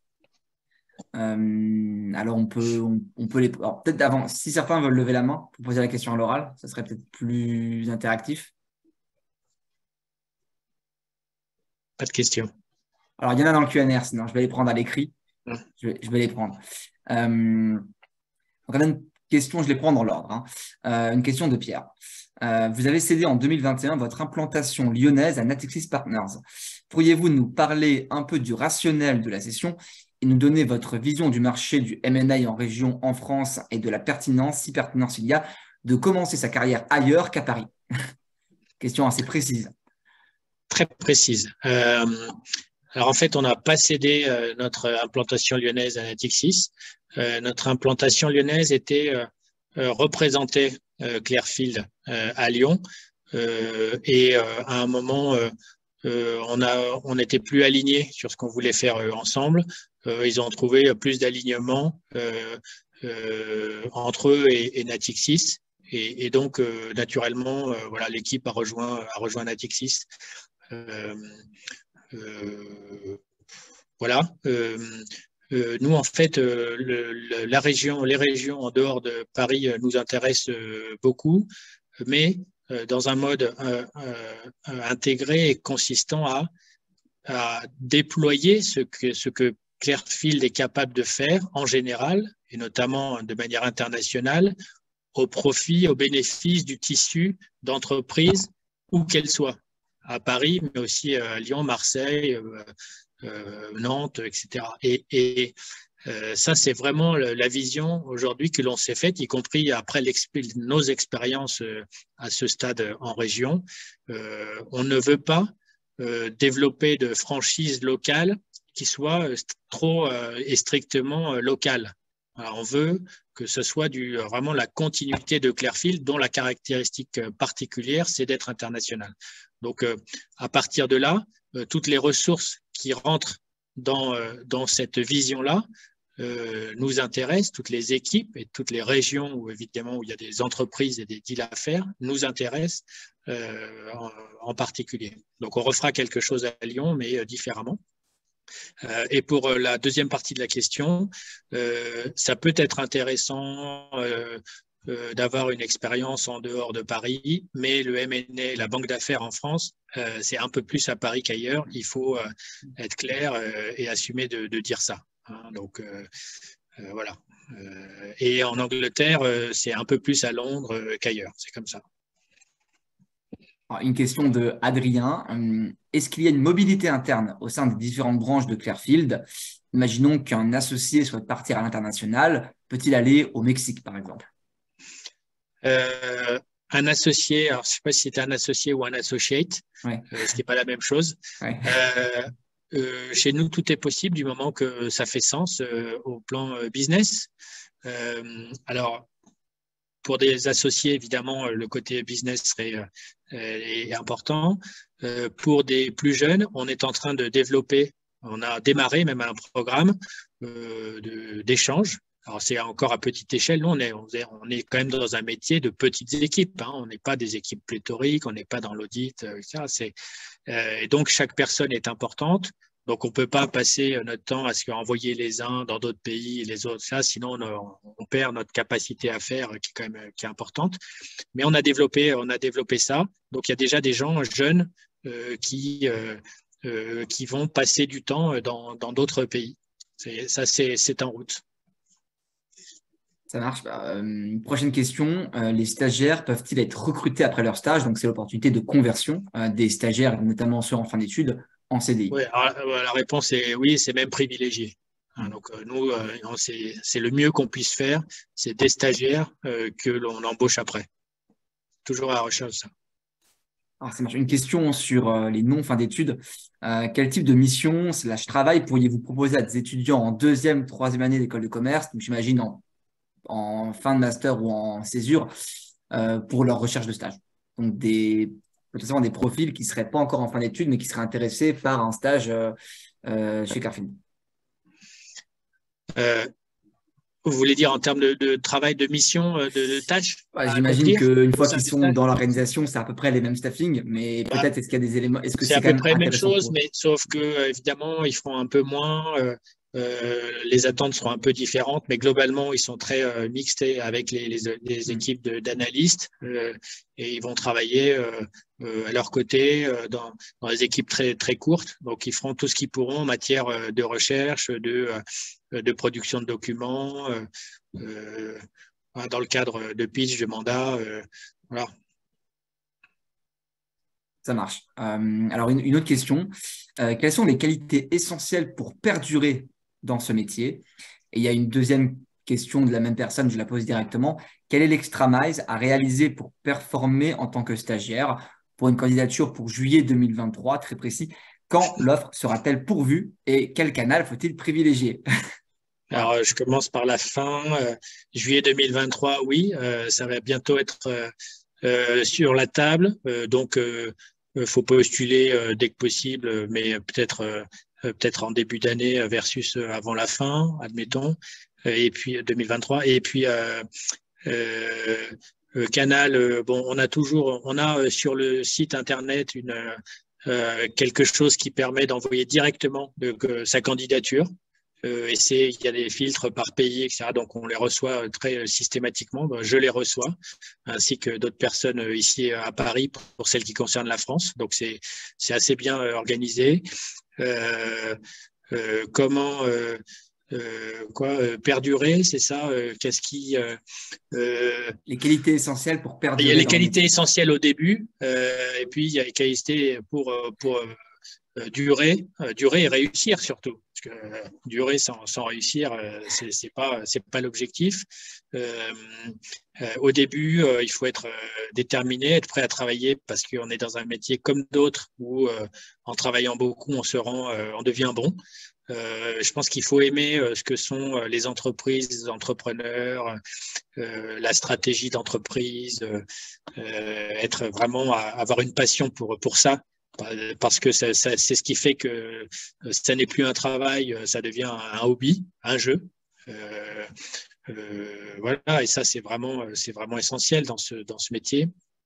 Euh, alors, on peut, on, on peut les. Alors, peut-être avant, si certains veulent lever la main pour poser la question à l'oral, ça serait peut-être plus interactif. Pas de questions. Alors, il y en a dans le Q and A, sinon je vais les prendre à l'écrit. Mmh. Je, vais, je vais les prendre. Euh, donc, on a une question, je les prends dans l'ordre. Hein. Euh, une question de Pierre. Euh, vous avez cédé en deux mille vingt et un votre implantation lyonnaise à Natixis Partners. Pourriez-vous nous parler un peu du rationnel de la cession et nous donner votre vision du marché du M and A en région en France et de la pertinence, si pertinence il y a, de commencer sa carrière ailleurs qu'à Paris? Question assez précise. Très précise. Euh, alors en fait, on n'a pas cédé euh, notre implantation lyonnaise à Natixis. Euh, notre implantation lyonnaise était euh, euh, représentée euh, Clearfield euh, à Lyon euh, et euh, à un moment euh, euh, on a on n'était plus alignés sur ce qu'on voulait faire euh, ensemble. Euh, ils ont trouvé plus d'alignement euh, euh, entre eux et, et Natixis et, et donc euh, naturellement euh, voilà l'équipe a rejoint a rejoint Natixis. Euh, euh, voilà. Euh, Euh, nous, en fait, euh, le, le, la région, les régions en dehors de Paris euh, nous intéressent euh, beaucoup, mais euh, dans un mode euh, euh, intégré et consistant à, à déployer ce que, ce que Clearfield est capable de faire en général, et notamment de manière internationale, au profit, au bénéfice du tissu d'entreprise, où qu'elle soit, à Paris, mais aussi à Lyon, Marseille, euh, Euh, Nantes, et cetera. Et, et euh, ça, c'est vraiment la vision aujourd'hui que l'on s'est faite, y compris après nos expériences euh, à ce stade en région. Euh, on ne veut pas euh, développer de franchise locale qui soit trop euh, et strictement euh, locale. Alors, on veut que ce soit du, vraiment la continuité de Clearfield, dont la caractéristique particulière, c'est d'être international. Donc, euh, à partir de là, euh, toutes les ressources qui rentrent dans, euh, dans cette vision-là euh, nous intéressent, toutes les équipes et toutes les régions où évidemment où il y a des entreprises et des deals à faire nous intéressent euh, en, en particulier. Donc on refera quelque chose à Lyon, mais euh, différemment. Euh, et pour la deuxième partie de la question, euh, ça peut être intéressant euh, euh, d'avoir une expérience en dehors de Paris, mais le M and A, la banque d'affaires en France, euh, c'est un peu plus à Paris qu'ailleurs. Il faut euh, être clair euh, et assumer de, de dire ça. Hein, donc euh, euh, voilà. Euh, et en Angleterre, euh, c'est un peu plus à Londres euh, qu'ailleurs. C'est comme ça. Alors, une question de Adrien. Hum, Est-ce qu'il y a une mobilité interne au sein des différentes branches de Clearfield? Imaginons qu'un associé souhaite partir à l'international. Peut-il aller au Mexique, par exemple? Euh, un associé, alors je ne sais pas si c'est un associé ou un associate, Ouais. euh, ce qui n'est pas la même chose. Ouais. Euh, euh, chez nous, tout est possible du moment que ça fait sens euh, au plan euh, business. Euh, alors, pour des associés, évidemment, le côté business serait euh, est important. Euh, pour des plus jeunes, on est en train de développer, on a démarré même un programme euh, de, d'échange. Alors, c'est encore à petite échelle. Nous, on est, on est quand même dans un métier de petites équipes. Hein. On n'est pas des équipes pléthoriques, on n'est pas dans l'audit, et cetera. C'est, euh, et donc, chaque personne est importante. Donc, on ne peut pas passer notre temps à se envoyer les uns dans d'autres pays et les autres, ça, sinon on, on perd notre capacité à faire qui est quand même qui est importante. Mais on a développé, on a développé ça. Donc, il y a déjà des gens jeunes euh, qui, euh, euh, qui vont passer du temps dans, dans d'autres pays. C'est, ça, c'est, c'est en route. Ça marche. Euh, une prochaine question. Euh, les stagiaires peuvent-ils être recrutés après leur stage? Donc, c'est l'opportunité de conversion euh, des stagiaires, notamment ceux en fin d'études, en C D I. Ouais, alors, la réponse est oui, c'est même privilégié. Hein, donc, euh, nous, euh, c'est, c'est le mieux qu'on puisse faire. C'est des stagiaires euh, que l'on embauche après. Toujours à la recherche de ça. Alors, ça marche. Une question sur euh, les non-fins d'études. Euh, quel type de mission slash travail pourriez-vous proposer à des étudiants en deuxième, troisième année d'école de commerce, donc j'imagine en, en fin de master ou en césure, euh, pour leur recherche de stage? Donc, des, potentiellement des profils qui ne seraient pas encore en fin d'études, mais qui seraient intéressés par un stage euh, euh, chez Clearfield. Euh, Vous voulez dire en termes de, de travail, de mission, de, de tâches Ouais, à j'imagine accomplir qu'une au fois sein qu'ils du sont stage? dans l'organisation, c'est à peu près les mêmes staffings, mais Bah, peut-être est-ce qu'il y a des éléments, est-ce que c'est c'est à quand peu même près la même intéressant pour chose, eux? mais sauf que euh, évidemment, ils feront un peu moins. Euh, euh, les attentes seront un peu différentes, mais globalement, ils sont très euh, mixtes avec les, les, les Hmm. équipes de, d'analystes euh, et ils vont travailler euh, euh, à leur côté euh, dans, dans des équipes très très courtes. Donc, ils feront tout ce qu'ils pourront en matière euh, de recherche, de euh, de production de documents, euh, euh, dans le cadre de pitch, de mandat. Euh, voilà. Ça marche. Euh, alors, une, une autre question. Euh, quelles sont les qualités essentielles pour perdurer dans ce métier? Et il y a une deuxième question de la même personne, je la pose directement. Quel est l'extra mile à réaliser pour performer en tant que stagiaire pour une candidature pour juillet deux mille vingt-trois, très précis? Quand l'offre sera-t-elle pourvue et quel canal faut-il privilégier? Voilà. Alors, je commence par la fin. Euh, juillet deux mille vingt-trois, oui, euh, ça va bientôt être euh, euh, sur la table. Euh, donc, il euh, faut postuler euh, dès que possible, mais peut-être euh, peut-être en début d'année versus avant la fin, admettons. Et puis deux mille vingt-trois. Et puis euh, euh, Canal. Euh, bon, on a toujours, on a sur le site internet une euh, quelque chose qui permet d'envoyer directement de, de, sa candidature. Euh, et c'est, il y a des filtres par pays, et cetera. Donc, on les reçoit très systématiquement. Je les reçois, ainsi que d'autres personnes ici à Paris pour, pour celles qui concernent la France. Donc, c'est, c'est assez bien organisé. Euh, euh, comment euh, euh, quoi euh, perdurer, c'est ça. Euh, qu'est-ce qui euh, euh, Les qualités essentielles pour il y a perdurer les dans le qualités métier. essentielles au début, euh, et puis il y a les qualités pour pour Euh, durer, euh, durer et réussir surtout. Parce que euh, durer sans, sans réussir, euh, c'est, c'est pas, c'est pas l'objectif. Euh, euh, au début, euh, il faut être euh, déterminé, être prêt à travailler parce qu'on est dans un métier comme d'autres où, euh, en travaillant beaucoup, on se rend, euh, on devient bon. Euh, je pense qu'il faut aimer euh, ce que sont euh, les entreprises, les entrepreneurs, euh, la stratégie d'entreprise, euh, être vraiment à, avoir une passion pour pour ça. Parce que ça, ça, c'est ce qui fait que ça n'est plus un travail, ça devient un hobby, un jeu. Euh, euh, voilà, et ça, c'est vraiment, c'est vraiment essentiel dans ce, dans ce métier.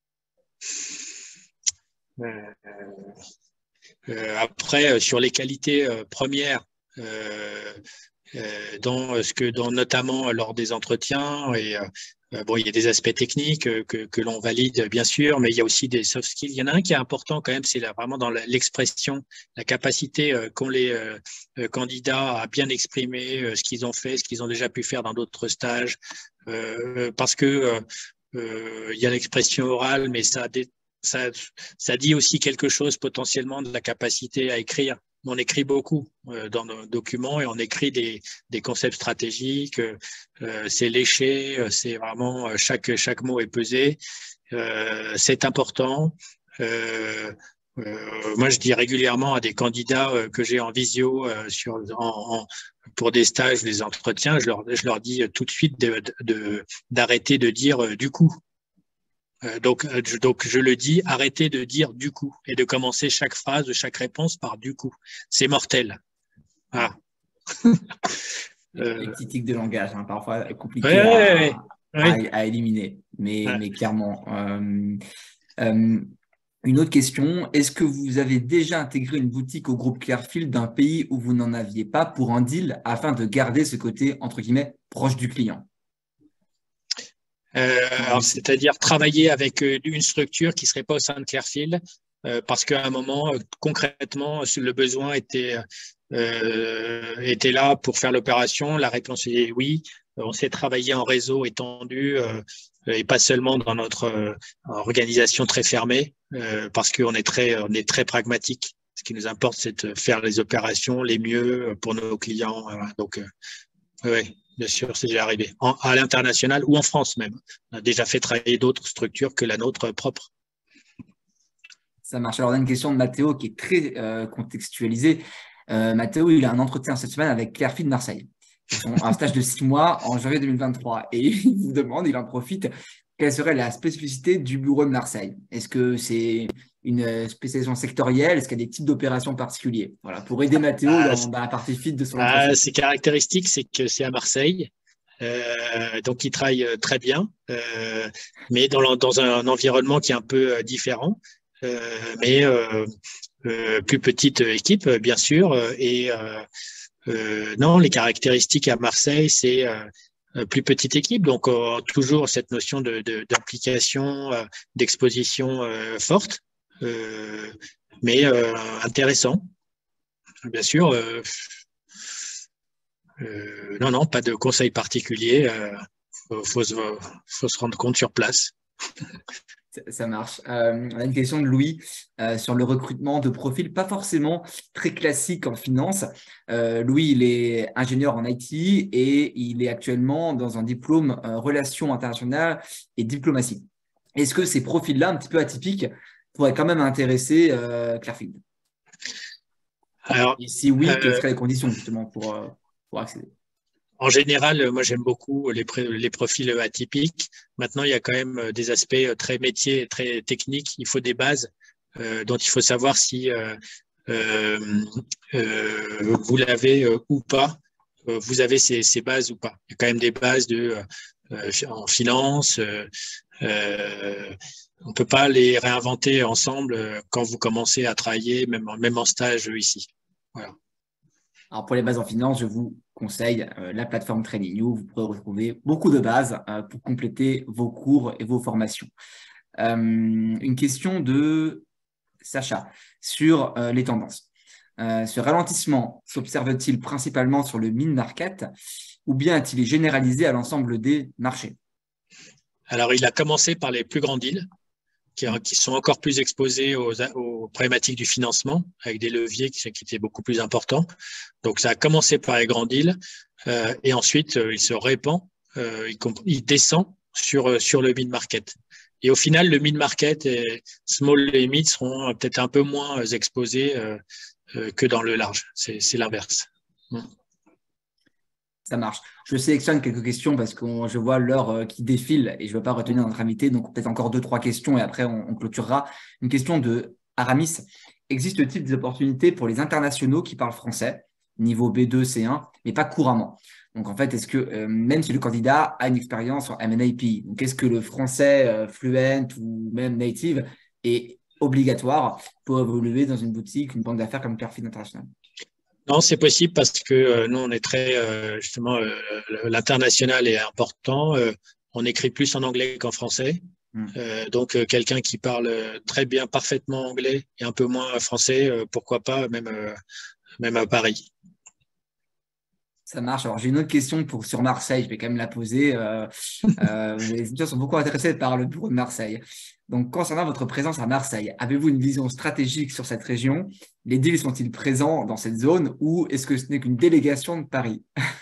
Euh, euh, après, sur les qualités euh, premières, euh, euh, dans ce que, dans, notamment lors des entretiens, et euh, bon, il y a des aspects techniques euh, que, que l'on valide, bien sûr, mais il y a aussi des soft skills. Il y en a un qui est important quand même, c'est là, vraiment dans l'expression, la capacité euh, qu'ont les euh, candidats à bien exprimer euh, ce qu'ils ont fait, ce qu'ils ont déjà pu faire dans d'autres stages, euh, parce que euh, euh, il y a l'expression orale, mais ça, ça, ça dit aussi quelque chose potentiellement de la capacité à écrire. On écrit beaucoup euh, dans nos documents et on écrit des, des concepts stratégiques. Euh, c'est léché, c'est vraiment euh, chaque chaque mot est pesé. Euh, c'est important. Euh, euh, moi, je dis régulièrement à des candidats euh, que j'ai en visio euh, sur en, en, pour des stages, des entretiens, je leur je leur dis tout de suite de, de, d'arrêter de dire euh, du coup. Euh, donc, euh, je, donc, je le dis, arrêtez de dire du coup et de commencer chaque phrase, chaque réponse par du coup. C'est mortel. Ah. Les, euh, les petits tics de langage, hein, parfois compliqués ouais, à, ouais, ouais. à, à éliminer, mais, Ouais. mais clairement. Euh, euh, une autre question, est-ce que vous avez déjà intégré une boutique au groupe Clearfield d'un pays où vous n'en aviez pas pour un deal afin de garder ce côté, entre guillemets, proche du client? Euh, c'est-à-dire travailler avec une structure qui ne serait pas au sein de Clearfield, euh, parce qu'à un moment, concrètement, le besoin était, euh, était là pour faire l'opération. La réponse est oui. On s'est travaillé en réseau étendu euh, et pas seulement dans notre euh, organisation très fermée, euh, parce qu'on est très, on est très pragmatique. Ce qui nous importe, c'est de faire les opérations les mieux pour nos clients. Euh, donc, euh, oui. Bien sûr, c'est déjà arrivé. En, à l'international ou en France même. On a déjà fait travailler d'autres structures que la nôtre propre. Ça marche. Alors, on a une question de Mathéo qui est très euh, contextualisée. Euh, Mathéo, il a un entretien cette semaine avec Clearfield Marseille. Pour son, un stage de six mois en janvier deux mille vingt-trois. Et il vous demande, il en profite, quelle serait la spécificité du bureau de Marseille? Est-ce que c'est une spécialisation sectorielle? Est-ce qu'il y a des types d'opérations particuliers? Voilà, pour aider Mathéo ah, dans, dans la partie fit de son ah, entretien. c'est caractéristique, c'est que c'est à Marseille. Euh, donc, il travaille très bien, euh, mais dans, dans un environnement qui est un peu différent, euh, mais euh, euh, plus petite équipe, bien sûr. Et euh, euh, non, les caractéristiques à Marseille, c'est euh, plus petite équipe, donc euh, toujours cette notion de, de, d'implication, euh, d'exposition euh, forte, euh, mais euh, intéressant. Bien sûr, euh, euh, non, non, pas de conseil particulier. Euh, faut, faut, se, faut se rendre compte sur place. Ça, ça marche. Euh, on a une question de Louis euh, sur le recrutement de profils, pas forcément très classique en finance. Euh, Louis, il est ingénieur en I T et il est actuellement dans un diplôme euh, relations internationales et diplomatie. Est-ce que ces profils-là, un petit peu atypiques, pourraient quand même intéresser euh, Clearfield? Alors, Et si oui, quelles euh, seraient les conditions justement pour, euh, pour accéder? en général, moi j'aime beaucoup les, les profils atypiques. Maintenant, il y a quand même des aspects très métiers, très techniques. Il faut des bases euh, dont il faut savoir si euh, euh, euh, vous l'avez euh, ou pas. Euh, vous avez ces, ces bases ou pas. Il y a quand même des bases de, euh, en finance. Euh, euh, on ne peut pas les réinventer ensemble quand vous commencez à travailler, même, même en stage ici. Voilà. Alors pour les bases en finance, je vous conseille euh, la plateforme TrainingView. Vous pourrez retrouver beaucoup de bases euh, pour compléter vos cours et vos formations. Euh, une question de Sacha sur euh, les tendances. Euh, ce ralentissement s'observe-t-il principalement sur le mid-market ou bien est-il généralisé à l'ensemble des marchés? Alors, il a commencé par les plus grands deals qui, qui sont encore plus exposés aux, aux problématiques du financement avec des leviers qui, qui étaient beaucoup plus importants. Donc, ça a commencé par les grands deals euh, et ensuite, euh, il se répand, euh, il, il descend sur, sur le mid-market. Et au final, le mid-market et small et mid seront peut-être un peu moins exposés euh, euh, que dans le large. C'est, c'est l'inverse. Mmh. Ça marche. Je sélectionne quelques questions parce que je vois l'heure qui défile et je ne veux pas retenir notre invité. Donc, peut-être encore deux, trois questions et après, on, on clôturera. Une question de Aramis. Existe-t-il des opportunités pour les internationaux qui parlent français, niveau B deux, C un, mais pas couramment? Donc, en fait, est-ce que euh, même si le candidat a une expérience en M and A P, donc est-ce que le français euh, fluent ou même native est obligatoire pour évoluer dans une boutique, une banque d'affaires comme Clearfield International? Non, c'est possible parce que euh, nous, on est très, euh, justement, euh, l'international est important. Euh, on écrit plus en anglais qu'en français. Hmm. Euh, donc, euh, quelqu'un qui parle très bien, parfaitement anglais et un peu moins français, euh, pourquoi pas, même, euh, même à Paris. Ça marche. Alors, j'ai une autre question pour, sur Marseille. Je vais quand même la poser. Euh, euh, les gens sont beaucoup intéressés par le bureau de Marseille. Donc, concernant votre présence à Marseille, avez-vous une vision stratégique sur cette région? Les deals sont-ils présents dans cette zone ou est-ce que ce n'est qu'une délégation de Paris?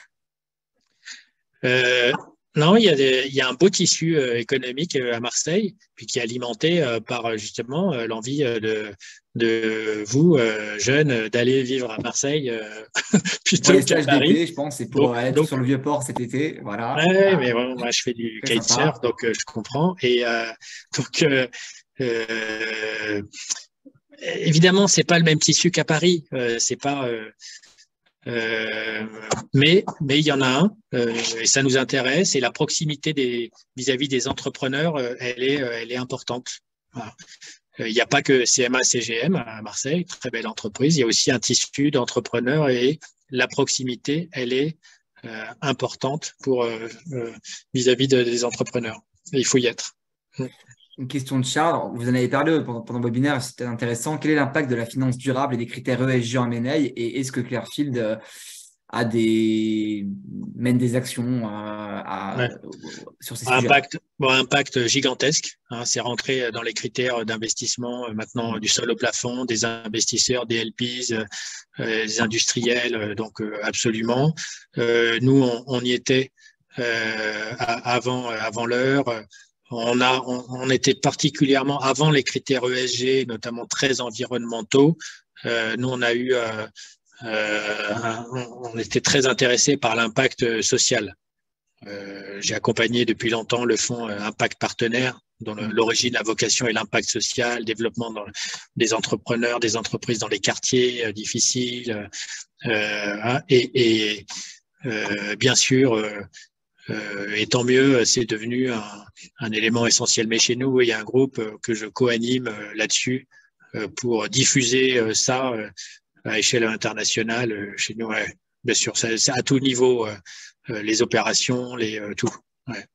Euh, non, il y a des, il y a un beau tissu euh, économique euh, à Marseille, puis qui est alimenté euh, par euh, justement euh, l'envie euh, de, de vous, euh, jeunes, euh, d'aller vivre à Marseille euh, Pour plutôt les qu'à stages Paris. d'été, je pense, c'est pour Donc, euh, être donc sur le Vieux-Port cet été. Voilà. ouais, Ah, mais bon, moi je fais du très kitesurf, sympa. donc euh, je comprends. Et euh, donc, euh, euh, évidemment, c'est pas le même tissu qu'à Paris. Euh, c'est pas. Euh, Euh, mais mais il y en a un euh, et ça nous intéresse et la proximité des vis-à-vis des entrepreneurs euh, elle est euh, elle est importante. Voilà. Euh, il n'y a pas que C M A C G M à Marseille, très belle entreprise, il y a aussi un tissu d'entrepreneurs et la proximité elle est euh, importante pour euh, euh, vis-à-vis de, des entrepreneurs et il faut y être. Une question de Charles. Vous en avez parlé pendant, pendant le webinaire, c'était intéressant. Quel est l'impact de la finance durable et des critères E S G en M and A et est-ce que Clearfield euh, a des, mène des actions euh, à, Ouais. sur ces sujets-là? Impact, bon, impact gigantesque. Hein, c'est rentré dans les critères d'investissement euh, maintenant du sol au plafond, des investisseurs, des L Ps, euh, des industriels, euh, donc euh, absolument. Euh, nous, on, on y était euh, avant, avant l'heure. On a, on, on était particulièrement avant les critères E S G, notamment très environnementaux. Euh, nous, on a eu, euh, euh, un, on était très intéressés par l'impact social. Euh, j'ai accompagné depuis longtemps le fonds euh, Impact Partenaire, dont l'origine, la vocation et l'impact social, développement dans, des entrepreneurs, des entreprises dans les quartiers euh, difficiles. Euh, hein, et et euh, bien sûr, euh, euh, et tant mieux, c'est devenu un, un élément essentiel. Mais chez nous, il y a un groupe euh, que je co-anime euh, là-dessus euh, pour diffuser euh, ça euh, à échelle internationale. Euh, chez nous, ouais, bien sûr, c'est à tout niveau. Euh, Euh, les opérations, les euh, tout. Ouais.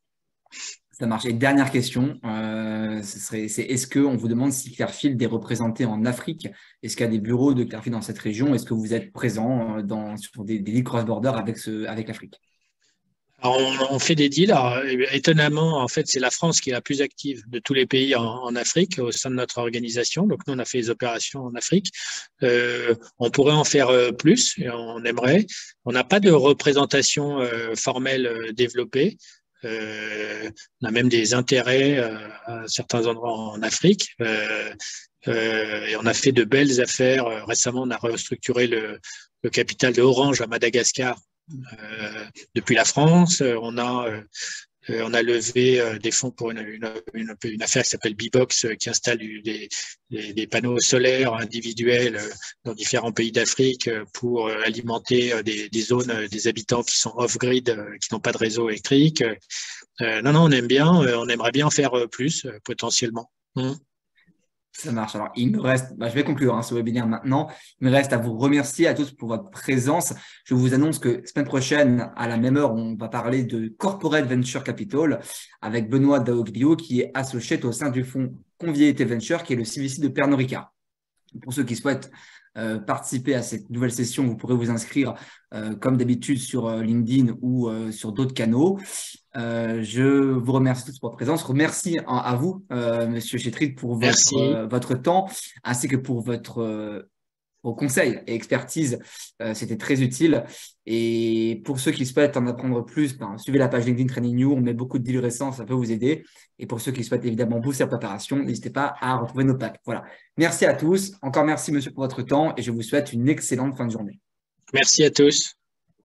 Ça marche. Et dernière question, euh, ce serait, c'est est-ce qu'on vous demande si Clearfield est représenté en Afrique? Est-ce qu'il y a des bureaux de Clearfield dans cette région? Est-ce que vous êtes présent euh, dans, sur des, des deals cross-border avec, ce, avec l'Afrique? Alors, on, on fait des deals. Alors, étonnamment, en fait, c'est la France qui est la plus active de tous les pays en, en Afrique au sein de notre organisation. Donc, nous, on a fait des opérations en Afrique. Euh, on pourrait en faire euh, plus, et on aimerait. On n'a pas de représentation euh, formelle euh, développée. Euh, on a même des intérêts euh, à certains endroits en Afrique. Euh, euh, et on a fait de belles affaires. Récemment, on a restructuré le, le capital de Orange à Madagascar euh, depuis la France. On a euh, on a levé euh, des fonds pour une, une, une, une affaire qui s'appelle B-Box euh, qui installe des, des, des panneaux solaires individuels euh, dans différents pays d'Afrique euh, pour euh, alimenter euh, des, des zones, euh, des habitants qui sont off-grid, euh, qui n'ont pas de réseau électrique. Euh, non, non, on aime bien, euh, on aimerait bien en faire euh, plus euh, potentiellement. Mmh. Ça marche. Alors, il me reste, bah, je vais conclure hein, ce webinaire maintenant. Il me reste à vous remercier à tous pour votre présence. Je vous annonce que semaine prochaine, à la même heure, on va parler de Corporate Venture Capital avec Benoît Daoglio, qui est associé au sein du fonds Convivialité Venture, qui est le C V C de Pernod Ricard. Pour ceux qui souhaitent euh, participer à cette nouvelle session, vous pourrez vous inscrire euh, comme d'habitude sur euh, LinkedIn ou euh, sur d'autres canaux. Euh, je vous remercie tous pour votre présence. Remercie à, à vous, euh, Monsieur Chétrid, pour votre, Merci. euh, votre temps ainsi que pour votre euh, vos conseils et expertise. Euh, C'était très utile. Et pour ceux qui souhaitent en apprendre plus, ben, suivez la page LinkedIn Training You. On met beaucoup de deals récents, ça peut vous aider. Et pour ceux qui souhaitent évidemment booster la préparation, n'hésitez pas à retrouver nos packs. Voilà. Merci à tous. Encore merci, monsieur, pour votre temps et je vous souhaite une excellente fin de journée. Merci à tous.